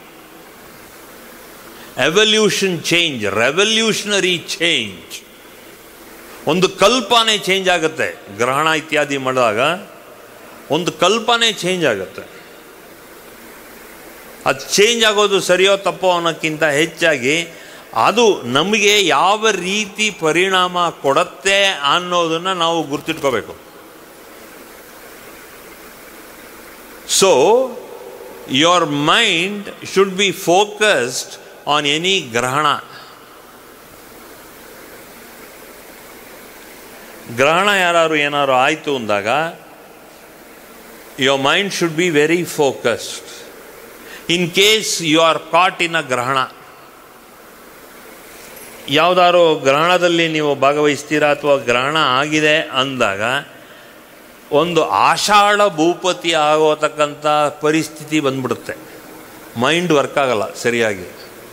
evolution change, revolutionary change. ಒಂದು ಕಲ್ಪನೆ change ಆಗುತ್ತೆ. ಗ್ರಹಣ ಇತ್ಯಾದಿ ಮಾಡಿದಾಗ ಒಂದು ಕಲ್ಪನೆ ಚೇಂಜ್ ಆಗುತ್ತೆ. ಅದು ಚೇಂಜ್ ಆಗೋದು ಸರಿಯೋ ತಪ್ಪೋ ಅನ್ನೋಕ್ಕಿಂತ ಹೆಚ್ಚಾಗಿ ಅದು ನಮಗೆ ಯಾವ ರೀತಿ ಪರಿಣಾಮ ಕೊಡುತ್ತೆ ಅನ್ನೋದನ್ನು ನಾವು ಗುರ್ತಿಟ್ಕೋಬೇಕು. So your mind should be focused on any ಗ್ರಹಣ. ಗ್ರಹಣ ಯಾರು ಏನಾದ್ರು ಆಯಿತು ಅಂದಾಗ your mind should be very focused. In case you are caught in a ಗ್ರಹಣ, ಯಾವುದಾದ್ರು ಗ್ರಹಣದಲ್ಲಿ ನೀವು ಭಾಗವಹಿಸ್ತೀರಾ ಅಥವಾ ಗ್ರಹಣ ಆಗಿದೆ ಅಂದಾಗ ಒಂದು ಆಷಾಢ ಭೂಪತಿ ಆಗೋತಕ್ಕಂಥ ಪರಿಸ್ಥಿತಿ ಬಂದ್ಬಿಡುತ್ತೆ. ಮೈಂಡ್ ವರ್ಕ್ ಆಗಲ್ಲ ಸರಿಯಾಗಿ.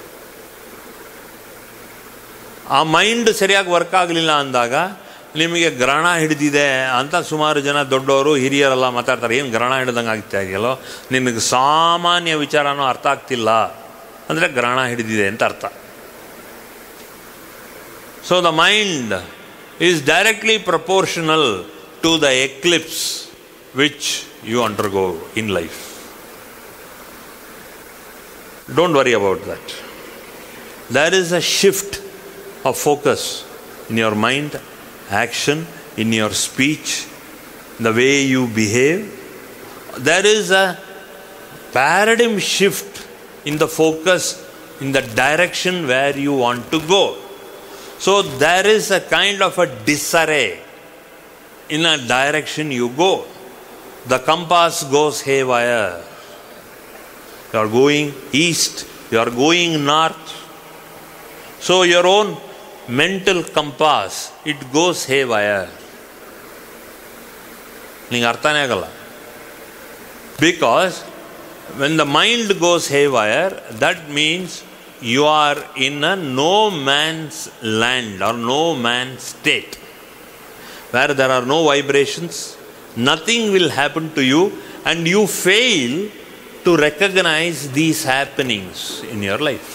ಆ ಮೈಂಡ್ ಸರಿಯಾಗಿ ವರ್ಕ್ ಆಗಲಿಲ್ಲ ಅಂದಾಗ ನಿಮಗೆ ಗ್ರಹಣ ಹಿಡಿದಿದೆ ಅಂತ ಸುಮಾರು ಜನ ದೊಡ್ಡವರು ಹಿರಿಯರೆಲ್ಲ ಮಾತಾಡ್ತಾರೆ. ಏನು ಗ್ರಹಣ ಹಿಡ್ದಂಗೆ ಆಗ್ತಾ ಇದೆಯಲ್ಲೋ, ನಿನಗೆ ಸಾಮಾನ್ಯ ವಿಚಾರನೂ ಅರ್ಥ ಆಗ್ತಿಲ್ಲ ಅಂದರೆ ಗ್ರಹಣ ಹಿಡಿದಿದೆ ಅಂತ ಅರ್ಥ. So the mind is directly proportional to the eclipse which you undergo in life. Don't worry about that. There is a shift of focus in your mind, action, in your speech, the way you behave. There is a paradigm shift in the focus, in the direction where you want to go. So there is a kind of a disarray in a direction you go. The compass goes haywire. You are going east, you are going north. So your own mental compass, it goes haywire. ನಿಂಗೆ ಅರ್ಥನೇ ಆಗಲ್ಲ. Because when the mind goes haywire, that means you are in a no man's land or no man's state, where there are no vibrations, nothing will happen to you, and you fail to recognize these happenings in your life.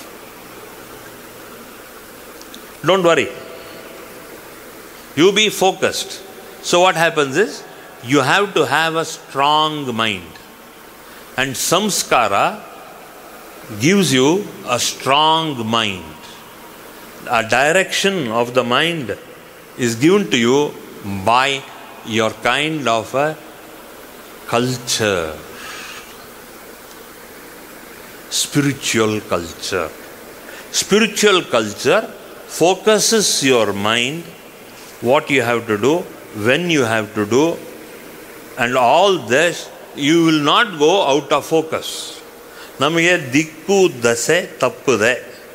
Don't worry. You be focused. So what happens is, you have to have a strong mind. And samskara gives you a strong mind. A direction of the mind is given to you by your kind of a culture. Spiritual culture. Spiritual culture focuses your mind, what you have to do, when you have to do, and all this. You will not go out of focus. ನಮಗೆ ದಿಕ್ಕು ದಸೆ ತಪ್ಪದೆ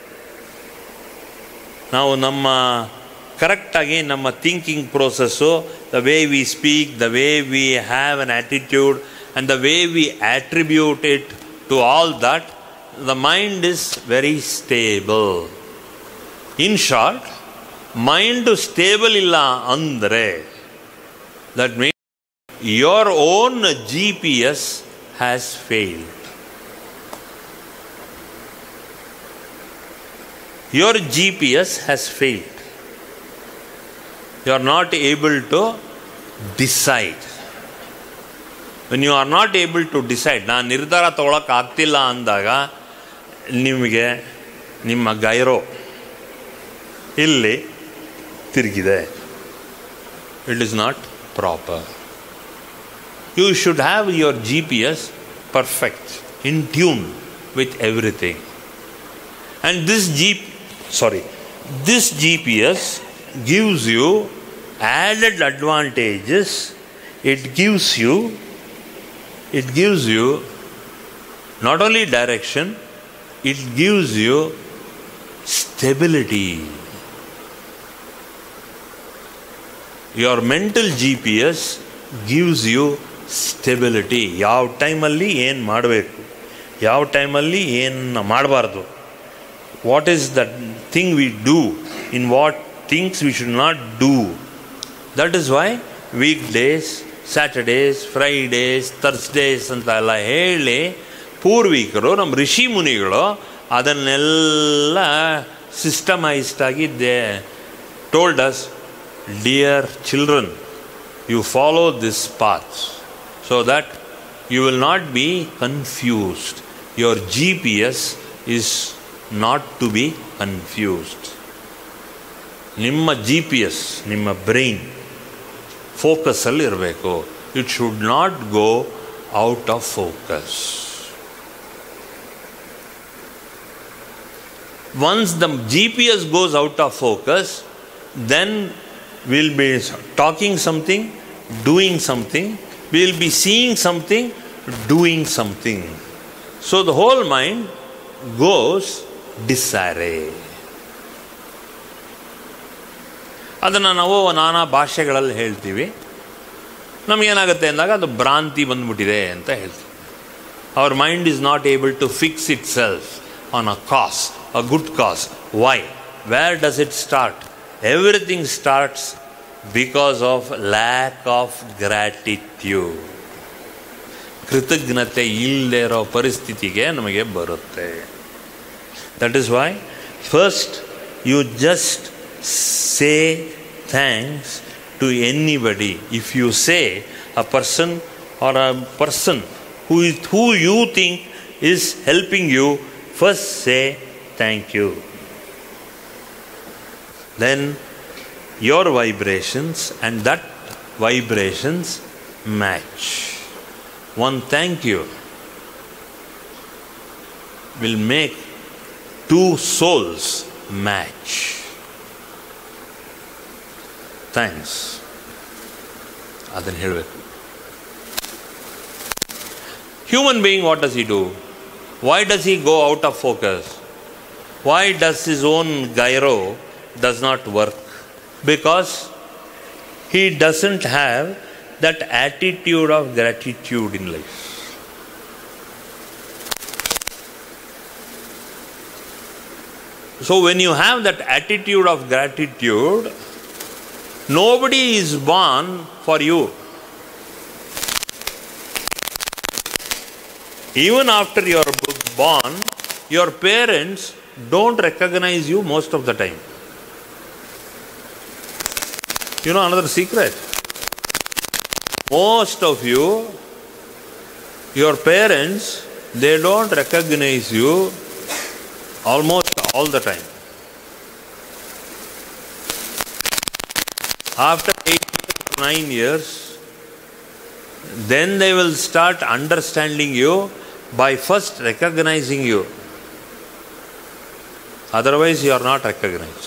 ನಾವು ನಮ್ಮ ಕರೆಕ್ಟಾಗಿ ನಮ್ಮ thinking process, the way we speak, the way we have an attitude, and the way we attribute it to all that, the mind is very stable. In short, mind stable ಇಲ್ಲ ಅಂದರೆ that means your own GPS has failed. Your GPS has failed. You are not able to decide. When you are not able to decide, ನಾನು ನಿರ್ಧಾರ ತಗೊಳಕ್ಕೆ ಆಗ್ತಿಲ್ಲ ಅಂದಾಗ ನಿಮಗೆ ನಿಮ್ಮ gyro ಇಲ್ಲಿ ತಿರುಗಿದೆ. It is not proper. You should have your GPS perfect, in tune with everything. And this GPS gives you added advantages. It gives you it gives you not only direction, it gives you stability. Your mental GPS gives you stability. ಯಾವ ಟೈಮಲ್ಲಿ ಏನು ಮಾಡಬೇಕು, ಯಾವ ಟೈಮಲ್ಲಿ ಏನು ಮಾಡಬಾರ್ದು, what is the thing we do, in what things we should not do. That is why week days, Saturdays, Fridays, Thursdays ಅಂತ ಎಲ್ಲ ಹೇಳಿ ಪೂರ್ವಿಕರು, ನಮ್ಮ ಋಷಿ ಮುನಿಗಳು ಅದನ್ನೆಲ್ಲ ಸಿಸ್ಟಮೈಸ್ಡಾಗಿ they told us, dear children, you follow this path so that you will not be confused. Your GPS is not to be confused. ನಿಮ್ಮ GPS, ನಿಮ್ಮ ಬ್ರೈನ್ ಫೋಕಸಲ್ಲಿ ಇರಬೇಕು. It should not go out of focus. Once the GPS goes out of focus, then we'll be talking something, doing something, we'll be seeing something, doing something. So the whole mind goes disarray. ಅದನ್ನು ನಾವು ನಾನಾ ಭಾಷೆಗಳಲ್ಲಿ ಹೇಳ್ತೀವಿ. ನಮಗೇನಾಗುತ್ತೆ ಅಂದಾಗ ಅದು ಭ್ರಾಂತಿ ಬಂದ್ಬಿಟ್ಟಿದೆ ಅಂತ ಹೇಳ್ತೀವಿ. Our mind is not able to fix itself on a cause, a good cause. Why? Where does it start? Everything starts because of lack of gratitude. ಕೃತಜ್ಞತೆ ಇಲ್ಲದೆ ಇರೋ ಪರಿಸ್ಥಿತಿಗೆ ನಮಗೆ ಬರುತ್ತೆ. That is why first you just say thanks to anybody. If you say a person or a person who you think is helping you, first say thank you. Then your vibrations and that vibrations match. One thank you will make two souls match. Thanks. ಅದನ್ನು ಹೇಳಬೇಕು. Human being, what does he do? Why does he go out of focus? Why does his own gyro does not work? Because he doesn't have that attitude of gratitude in life. So when you have that attitude of gratitude, nobody is born for you. Even after you are born, your parents don't recognize you most of the time. You know another secret? Most of you, your parents, they don't recognize you almost all the time. After 8 or 9 years, then they will start understanding you by first recognizing you. Otherwise, you are not recognized.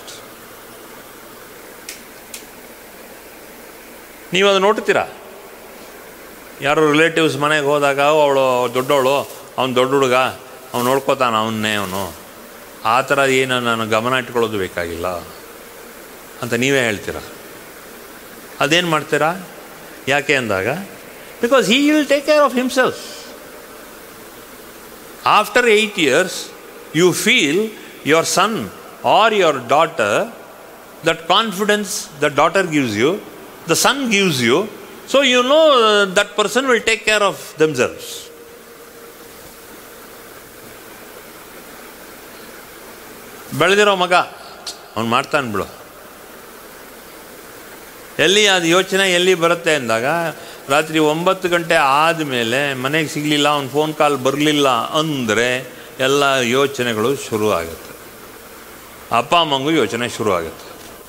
ನೀವು ಅದು ನೋಡ್ತೀರಾ? ಯಾರೋ relatives ಮನೆಗೆ ಹೋದಾಗ ಅವಳು ದೊಡ್ಡವಳು, ಅವನು ದೊಡ್ಡ ಹುಡುಗ, ಅವ್ನು ನೋಡ್ಕೋತಾನೆ ಅವನ್ನೇ, ಅವನು ಆ ಥರ ಏನು ನಾನು ಗಮನ ಇಟ್ಕೊಳ್ಳೋದು ಬೇಕಾಗಿಲ್ಲ ಅಂತ ನೀವೇ ಹೇಳ್ತೀರಾ. ಅದೇನು ಮಾಡ್ತೀರಾ? ಯಾಕೆ ಅಂದಾಗ, because he will take care of himself. After 8 years, you feel your son or your daughter, that confidence the daughter gives you, the son gives you, so you know that person will take care of themselves. ಬೆಳೆದಿರೋ ಮಗ ಅವ್ನು ಮಾಡ್ತಾನೆ ಬಿಡು, ಎಲ್ಲಿ ಅದು ಯೋಚನೆ ಎಲ್ಲಿ ಬರುತ್ತೆ ಅಂದಾಗ, ರಾತ್ರಿ 9 ಗಂಟೆ ಆದಮೇಲೆ ಮನೆಗೆ ಸಿಗಲಿಲ್ಲ, ಅವ್ನು ಫೋನ್ ಕಾಲ್ ಬರಲಿಲ್ಲ ಅಂದರೆ ಎಲ್ಲ ಯೋಚನೆಗಳು ಶುರು ಆಗುತ್ತೆ. ಅಪ್ಪ ಅಮ್ಮಂಗೂ ಯೋಚನೆ ಶುರು ಆಗುತ್ತೆ.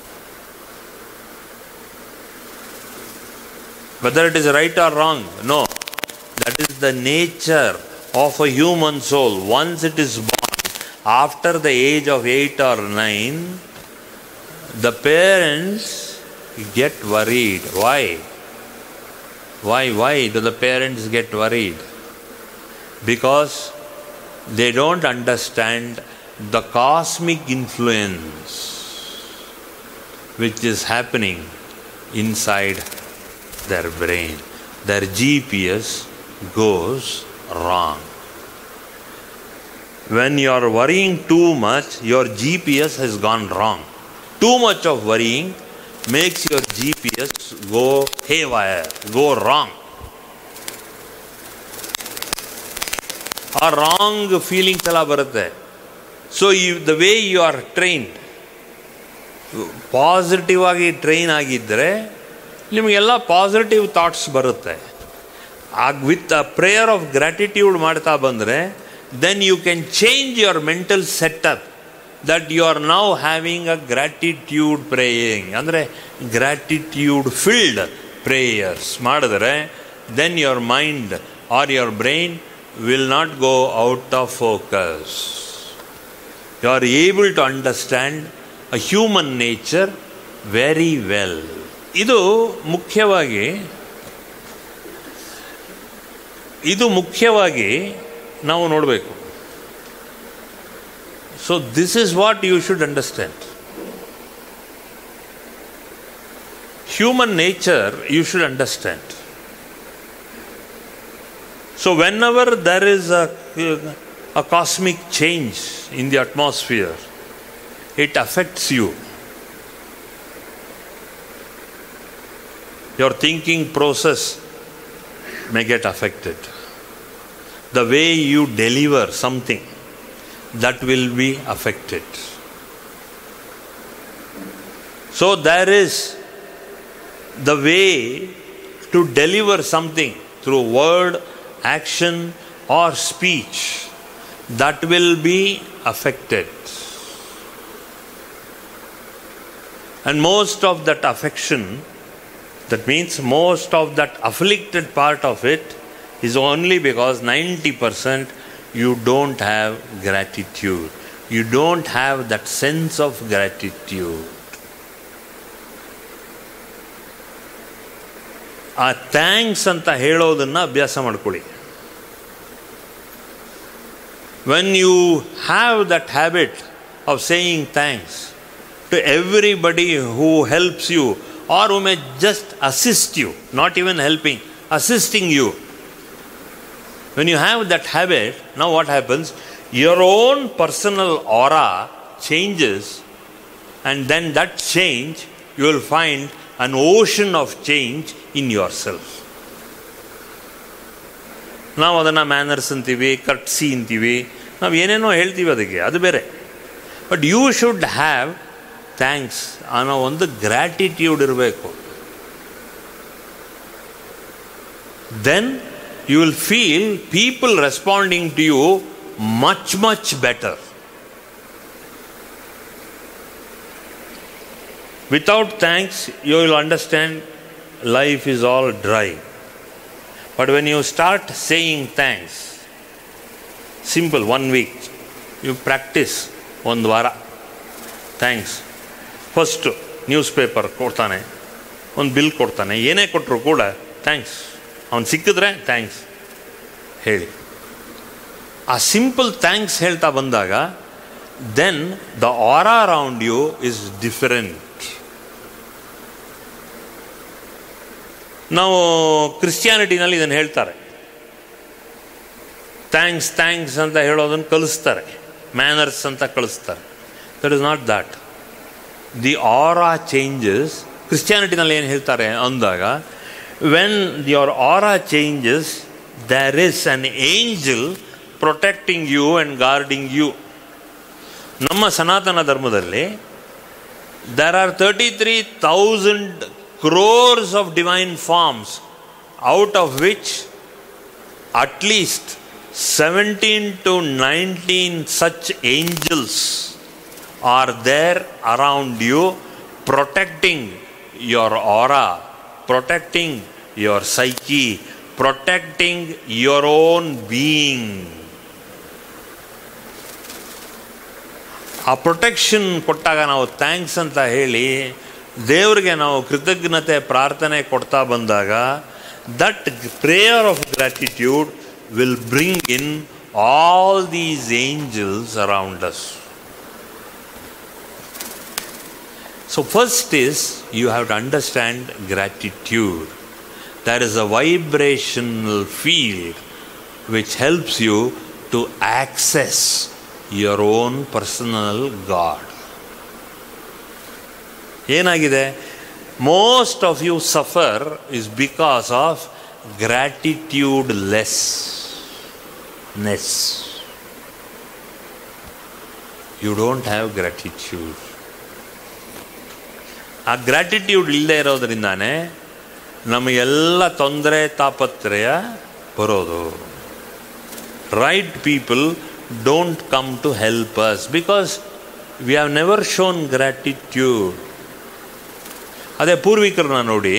Whether it is right or wrong, no. That is the nature of a human soul. Once it is born, after the age of 8 or 9, the parents get worried. Why? Why do the parents get worried? Because they don't understand the cosmic influence which is happening inside their brain. Their GPS goes wrong. When you are worrying too much, your GPS has gone wrong. Too much of worrying makes your GPS go haywire, go wrong. Or wrong feelings ಎಲ್ಲ ಬರುತ್ತೆ. So the way you are trained, positive ಆಗಿ train ಆಗಿದ್ದರೆ ನಿಮಗೆಲ್ಲ positive thoughts ಬರುತ್ತೆ. With a prayer of gratitude ಮಾಡ್ತಾ ಬಂದರೆ then you can change your mental setup that you are now having a gratitude praying. ಅಂದರೆ gratitude filled prayers ಮಾಡಿದರೆ then your mind or your brain will not go out of focus. You are able to understand a human nature very well. ಇದು ಮುಖ್ಯವಾಗಿ ನಾವು ನೋಡಬೇಕು. So this is what you should understand. Human nature you should understand. So whenever there is a cosmic change in the atmosphere, it affects you. Your thinking process may get affected. The way you deliver something, that will be affected. So there is the way to deliver something through word, action or speech, that will be affected. And most of that affection, that means most of that afflicted part of it, is only because 90% you don't have gratitude. You don't have that sense of gratitude. ಆ thanks ಅಂತ ಹೇಳೋದನ್ನು ಅಭ್ಯಾಸ ಮಾಡ್ಕೊಳ್ಳಿ. When you have that habit of saying thanks to everybody who helps you or who may just assist you, not even helping, assisting you. When you have that habit, now what happens? Your own personal aura changes, and then that change, you will find an ocean of change in yourself. ನಾವು ಅದನ್ನು manners ಅಂತೀವಿ, ಕಟ್ಸಿ ಅಂತೀವಿ, ನಾವು ಏನೇನೋ ಹೇಳ್ತೀವಿ, ಅದಕ್ಕೆ ಅದು ಬೇರೆ. But you should have thanks ಅನ್ನೋ ಒಂದು ಗ್ರ್ಯಾಟಿಟ್ಯೂಡ್ ಇರಬೇಕು. Then you will feel people responding to you much, much better. Without thanks, you will understand life is all dry. But when you start saying thanks, simple, 1 week, you practice 1 ವಾರ thanks. First news paper ಕೊಡ್ತಾನೆ, ಒಂದು bill ಕೊಡ್ತಾನೆ, ಏನೇ ಕೊಟ್ಟರು ಕೂಡ thanks. ಅವನು ಸಿಕ್ಕಿದ್ರೆ thanks ಹೇಳಿ. ಆ ಸಿಂಪಲ್ ಥ್ಯಾಂಕ್ಸ್ ಹೇಳ್ತಾ ಬಂದಾಗ then the aura around you is different. ನಾವು ಕ್ರಿಶ್ಚಿಯಾನಿಟಿನಲ್ಲಿ ಇದನ್ನು ಹೇಳ್ತಾರೆ, ಥ್ಯಾಂಕ್ಸ್ ಥ್ಯಾಂಕ್ಸ್ ಅಂತ ಹೇಳೋದನ್ನು ಕಲಿಸ್ತಾರೆ, ಮ್ಯಾನರ್ಸ್ ಅಂತ ಕಳಿಸ್ತಾರೆ. That is not that. The aura changes. ಕ್ರಿಶ್ಚಿಯಾನಿಟಿನಲ್ಲಿ ಏನು ಹೇಳ್ತಾರೆ ಅಂದಾಗ, when your aura changes, there is an angel protecting you and guarding you. ನಮ್ಮ ಸನಾತನ ಧರ್ಮದಲ್ಲಿ there are 33,000 crores of divine forms, out of which at least 17 to 19 such angels are there around you, protecting your aura, protecting your psyche, protecting your own being. ಆ protection ಕೊಟ್ಟಾಗ ನಾವು thanks ಅಂತ ಹೇಳಿ ದೇವರಿಗೆ ನಾವು ಕೃತಜ್ಞತೆ ಪ್ರಾರ್ಥನೆ ಕೊಡ್ತಾ ಬಂದಾಗ that prayer of gratitude will bring in all these angels around us. So first is, you have to understand gratitude. There is a vibrational field which helps you to access your own personal God. Yenagide, most of you suffer is because of gratitudelessness. You don't have gratitude. ಆ gratitude ಇಲ್ಲದೆ ಇರೋದ್ರಿಂದಾನೇ ನಮಗೆಲ್ಲ ತೊಂದರೆ ತಾಪತ್ರಯ ಬರೋದು. Right people don't come to help us because we have never shown gratitude. ಅದೇ ಪೂರ್ವಿಕರನ್ನ ನೋಡಿ,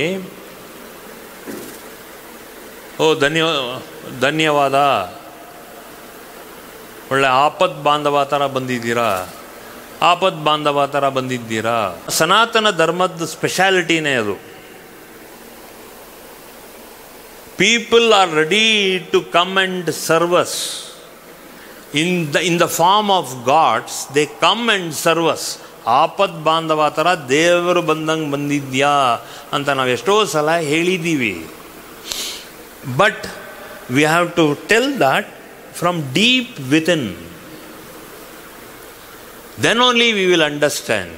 ಧನ್ಯವಾದ, ಒಳ್ಳೆ ಆಪದ್ ಬಾಂಧವ ಥರ ಬಂದಿದ್ದೀರಾ, ಆಪದ್ ಬಾಂಧವ ಥರ ಬಂದಿದ್ದೀರಾ. ಸನಾತನ ಧರ್ಮದ ಸ್ಪೆಷಾಲಿಟಿನೇ ಅದು. People are ready to come and serve us in the form of gods. They come and serve us. ಆಪದ್ ಬಾಂಧವ ಥರ ದೇವರು ಬಂದಂಗೆ ಬಂದಿದ್ಯಾ ಅಂತ ನಾವು ಎಷ್ಟೋ ಸಲ ಹೇಳಿದ್ದೀವಿ. But we have to tell that from deep within. Then only we will understand.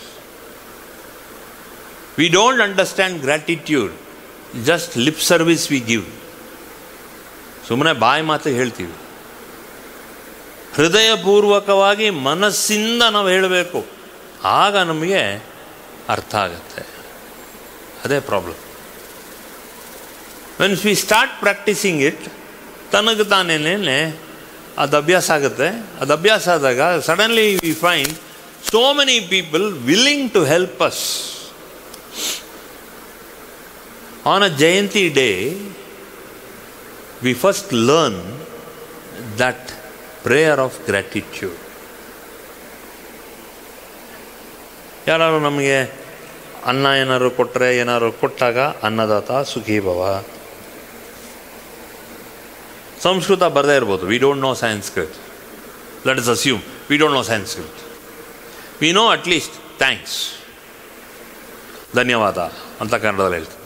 We don't understand gratitude. Just lip service we give. ಸುಮ್ಮನೆ ಬಾಯಿ ಮಾತು ಹೇಳ್ತೀವಿ. ಹೃದಯಪೂರ್ವಕವಾಗಿ ಮನಸ್ಸಿಂದ ನಾವು ಹೇಳಬೇಕು. ಆಗ ನಮಗೆ ಅರ್ಥ ಆಗುತ್ತೆ. ಅದೇ problem. When we start practising it, ತನಗೆ ತಾನೇನೆ ಅದು ಅಭ್ಯಾಸ ಆಗುತ್ತೆ. ಅದು ಅಭ್ಯಾಸ ಆದಾಗ suddenly we find so many people willing to help us. On a Jayanti day we first learn that prayer of gratitude. ಯಾರು ನಮಗೆ ಅನ್ನ ಏನಾದ್ರು ಕೊಟ್ಟರೆ, ಏನಾದ್ರು ಕೊಟ್ಟಾಗ ಅನ್ನದಾತ ಸುಖೀ ಭವ. ಸಂಸ್ಕೃತ ಬರದೇ ಇರ್ಬೋದು. We don't know Sanskrit. Let us assume we don't know Sanskrit. We know at least thanks, ಧನ್ಯವಾದ ಅಂತ ಕನ್ನಡದಲ್ಲಿ ಹೇಳ್ತೀವಿ.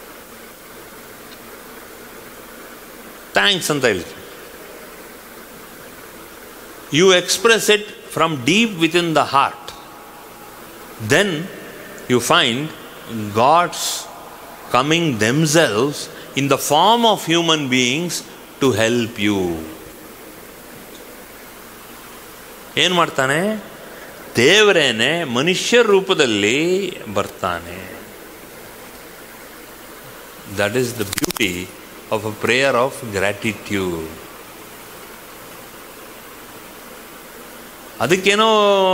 ಥ್ಯಾಂಕ್ಸ್ ಅಂತ ಹೇಳ್ತೀವಿ. You express it from deep within the heart. Then you find gods coming themselves in the form of human beings to help you. ಏನು ಮಾಡ್ತಾನೆ? ದೇವರೇನೆ ಮನುಷ್ಯ ರೂಪದಲ್ಲಿ ಬರ್ತಾನೆ. That is the beauty of a prayer of gratitude. ಅದಕ್ಕೇನೋ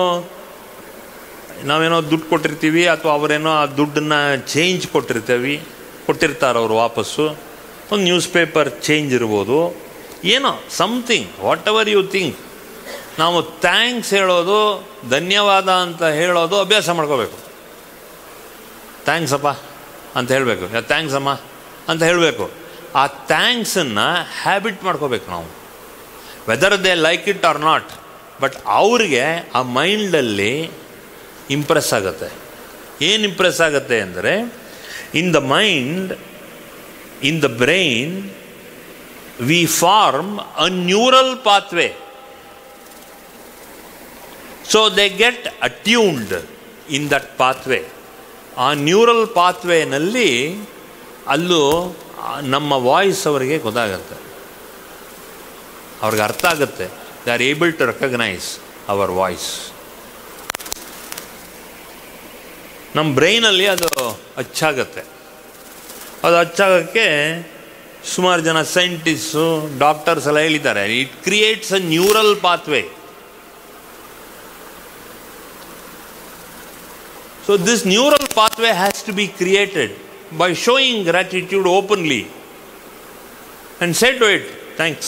ನಾವೇನೋ ದುಡ್ಡು ಕೊಟ್ಟಿರ್ತೀವಿ, ಅಥವಾ ಅವರೇನೋ ಆ ದುಡ್ಡನ್ನು ಚೇಂಜ್ ಕೊಟ್ಟಿರ್ತಾರೆ ಅವರು ವಾಪಸ್ಸು. ಒಂದು ನ್ಯೂಸ್ ಪೇಪರ್ ಚೇಂಜ್ ಇರ್ಬೋದು, ಏನೋ something, whatever you think. ನಾವು ಥ್ಯಾಂಕ್ಸ್ ಹೇಳೋದು, ಧನ್ಯವಾದ ಅಂತ ಹೇಳೋದು ಅಭ್ಯಾಸ ಮಾಡ್ಕೋಬೇಕು. ಥ್ಯಾಂಕ್ಸ್ ಅಪ್ಪ ಅಂತ ಹೇಳಬೇಕು, ಥ್ಯಾಂಕ್ಸ್ ಅಮ್ಮ ಅಂತ ಹೇಳಬೇಕು. ಆ ಥ್ಯಾಂಕ್ಸನ್ನು ಹ್ಯಾಬಿಟ್ ಮಾಡ್ಕೋಬೇಕು ನಾವು, whether they like it or not. But ಅವ್ರಿಗೆ ಆ ಮೈಂಡಲ್ಲಿ ಇಂಪ್ರೆಸ್ ಆಗುತ್ತೆ. ಏನು ಇಂಪ್ರೆಸ್ ಆಗುತ್ತೆ ಅಂದರೆ, in the mind, in the brain, we form a neural pathway. So they get attuned in that pathway. ಆ ನ್ಯೂರಲ್ ಪಾತ್ವೇನಲ್ಲಿ ಅಲ್ಲೂ ನಮ್ಮ ವಾಯ್ಸ್ ಅವರಿಗೆ ಗೊತ್ತಾಗುತ್ತೆ, ಅವ್ರಿಗೆ ಅರ್ಥ ಆಗುತ್ತೆ. They are able to recognise our voice. ನಮ್ಮ ಬ್ರೈನಲ್ಲಿ ಅದು ಅಚ್ಚಾಗತ್ತೆ. ಅದು ಹಚ್ಚಾಗಕ್ಕೆ ಸುಮಾರು ಜನ ಸೈಂಟಿಸ್ಟು, ಡಾಕ್ಟರ್ಸ್ ಎಲ್ಲ ಹೇಳಿದ್ದಾರೆ, it creates a neural pathway. So this neural pathway has to be created by showing gratitude openly and say to it thanks,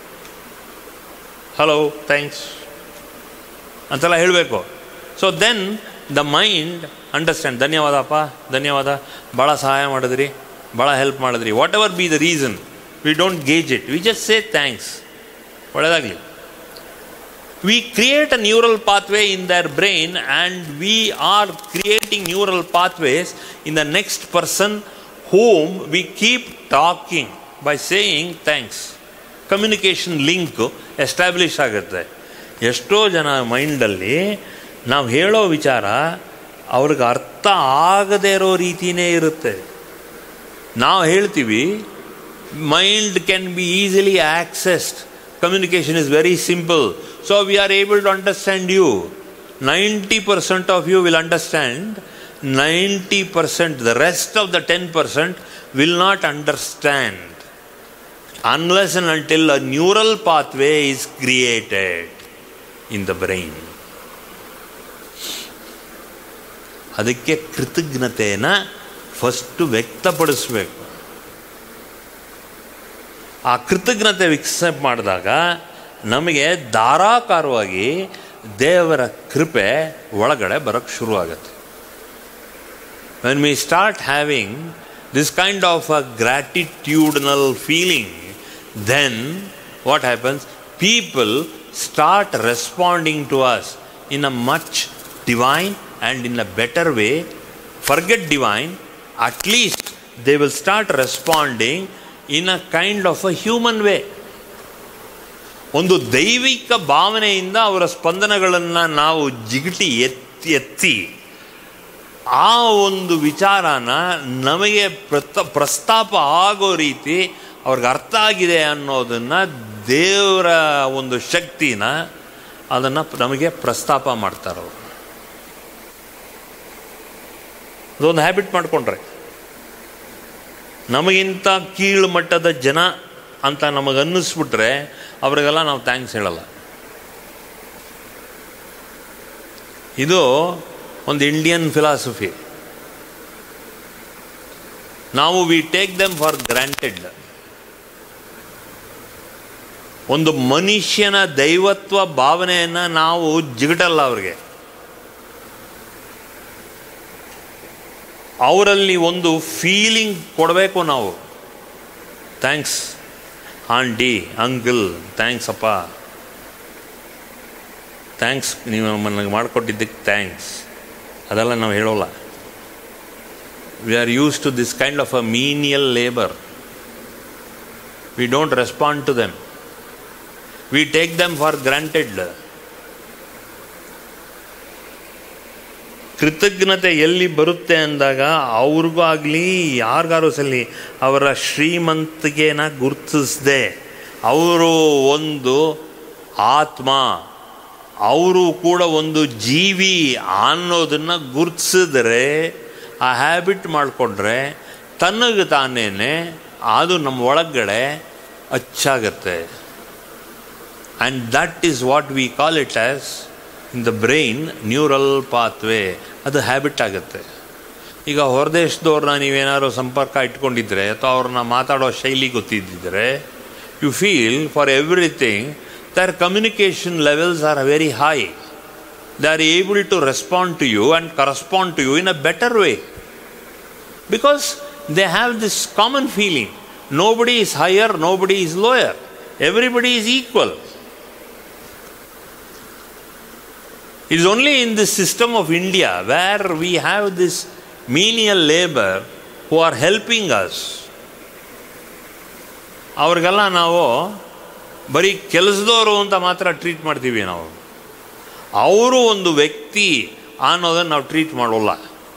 hello thanks ಅಂತೆಲ್ಲ ಹೇಳಬೇಕು. So then the mind understand. ಧನ್ಯವಾದಪ್ಪ, ಧನ್ಯವಾದ, ಭಾಳ ಸಹಾಯ ಮಾಡಿದ್ರಿ, ಭಾಳ ಹೆಲ್ಪ್ ಮಾಡಿದ್ರಿ, whatever be the reason, we don't gauge it, we just say thanks, ಒಳ್ಳೆಯದಾಗಲಿ. We create a neural pathway in their brain, and we are creating neural pathways in the next person whom we keep talking by saying thanks. Communication link establish ಆಗುತ್ತೆ. ಎಷ್ಟೋ ಜನ ಮೈಂಡಲ್ಲಿ ನಾವು ಹೇಳೋ ವಿಚಾರ ಅವ್ರಿಗೆ ಅರ್ಥ ಆಗದೇ ಇರೋ ರೀತಿಯೇ ಇರುತ್ತೆ. ನಾವು ಹೇಳ್ತೀವಿ, mind can be easily accessed, communication is very simple, so we are able to understand you. 90% of you will understand, 90%, the rest of the 10% will not understand unless and until a neural pathway is created in the brain. ಅದಕ್ಕೆ ಕೃತಜ್ಞತೆಯನ್ನು first ವ್ಯಕ್ತಪಡಿಸ್ಬೇಕು. ಆ ಕೃತಜ್ಞತೆ ವಿಕಸಿಪ್ ಮಾಡಿದಾಗ ನಮಗೆ ಧಾರಾಕಾರವಾಗಿ ದೇವರ ಕೃಪೆ ಒಳಗಡೆ ಬರೋಕ್ಕೆ ಶುರುವಾಗುತ್ತೆ. When we start having this kind of a ಗ್ರ್ಯಾಟಿಟ್ಯೂಡ್ನಲ್ feeling, then what happens, people start responding to us in a much divine and in a better way. Forget divine, at least they will start responding in a kind of a human way. ಒಂದು ದೈವಿಕ ಭಾವನೆಯಿಂದ ಅವರ ಸ್ಪಂದನಗಳನ್ನು ನಾವು ಜಿಗಿಟಿ ಎತ್ತಿ ಆ ಒಂದು ವಿಚಾರನ ನಮಗೆ ಪ್ರಸ್ತಾಪ ಆಗೋ ರೀತಿ ಅವ್ರಿಗೆ ಅರ್ಥ ಆಗಿದೆ ಅನ್ನೋದನ್ನು, ದೇವರ ಒಂದು ಶಕ್ತಿನ ಅದನ್ನು ನಮಗೆ ಪ್ರಸ್ತಾಪ ಮಾಡ್ತಾರವರು. ಅದೊಂದು ಹ್ಯಾಬಿಟ್ ಮಾಡಿಕೊಂಡ್ರೆ, ನಮಗಿಂತ ಕೀಳು ಮಟ್ಟದ ಜನ ಅಂತ ನಮಗನ್ನಿಸ್ಬಿಟ್ರೆ ಅವರಿಗೆಲ್ಲ ನಾವು ಥ್ಯಾಂಕ್ಸ್ ಹೇಳಲ್ಲ. ಇದು ಒಂದು ಇಂಡಿಯನ್ ಫಿಲಾಸಫಿ. ನಾವು we take them for granted. ಒಂದು ಮನುಷ್ಯನ ದೈವತ್ವ ಭಾವನೆಯನ್ನು ನಾವು ಜಿಗಟಲ್ಲ ಅವ್ರಿಗೆ. ಅವರಲ್ಲಿ ಒಂದು ಫೀಲಿಂಗ್ ಕೊಡಬೇಕು ನಾವು. ಥ್ಯಾಂಕ್ಸ್ ಆಂಟಿ, ಅಂಕಲ್, ಥ್ಯಾಂಕ್ಸ್ ಅಪ್ಪ, ಥ್ಯಾಂಕ್ಸ್ ನೀವು ನನಗೆ ಮಾಡಿಕೊಟ್ಟಿದ್ದಕ್ಕೆ ಥ್ಯಾಂಕ್ಸ್, ಅದೆಲ್ಲ ನಾವು ಹೇಳೋಲ್ಲ. We are use to this kind of a menial labour. We don't respond to them, we take them for granted. ಕೃತಜ್ಞತೆ ಎಲ್ಲಿ ಬರುತ್ತೆ ಅಂದಾಗ ಅವ್ರಿಗೂ ಆಗಲಿ ಯಾರಿಗಾರು ಸಲಿ ಅವರ ಶ್ರೀಮಂತಿಕೆನ ಗುರುತಿಸದೆ, ಅವರು ಒಂದು ಆತ್ಮ, ಅವರು ಕೂಡ ಒಂದು ಜೀವಿ ಅನ್ನೋದನ್ನು ಗುರುತಿಸಿದ್ರೆ, ಆ ಹ್ಯಾಬಿಟ್ ಮಾಡಿಕೊಂಡ್ರೆ ತನಗೆ ತಾನೇ ಅದು ನಮ್ಮ ಒಳಗಡೆ ಅಚ್ಚಾಗತ್ತೆ. And that is what we call it as in the brain neural pathway. ಅದು ಹ್ಯಾಬಿಟ್ ಆಗುತ್ತೆ. ಈಗ ಹೊರದೇಶದವ್ರನ್ನ ನೀವೇನಾದ್ರು ಸಂಪರ್ಕ ಇಟ್ಕೊಂಡಿದ್ರೆ ಅಥವಾ ಅವ್ರನ್ನ ಮಾತಾಡೋ ಶೈಲಿ ಗೊತ್ತಿದ್ದಿದ್ರೆ, you feel for everything their communication levels are very high. They are able to respond to you and correspond to you in a better way, because they have this common feeling. Nobody is higher, nobody is lower. Everybody is equal. It is only in this system of India where we have this menial labor who are helping us. ಅವ್ರಿಗೆಲ್ಲ ನಾವು ಬರೀ ಕೆಲಸದವರು ಅಂತ ಮಾತ್ರ treat ಮಾಡ್ತೀವಿ. ನಾವು ಅವರು ಒಂದು ವ್ಯಕ್ತಿ ಅನ್ನೋದನ್ನು ನಾವು ಟ್ರೀಟ್ ಮಾಡೋಲ್ಲ.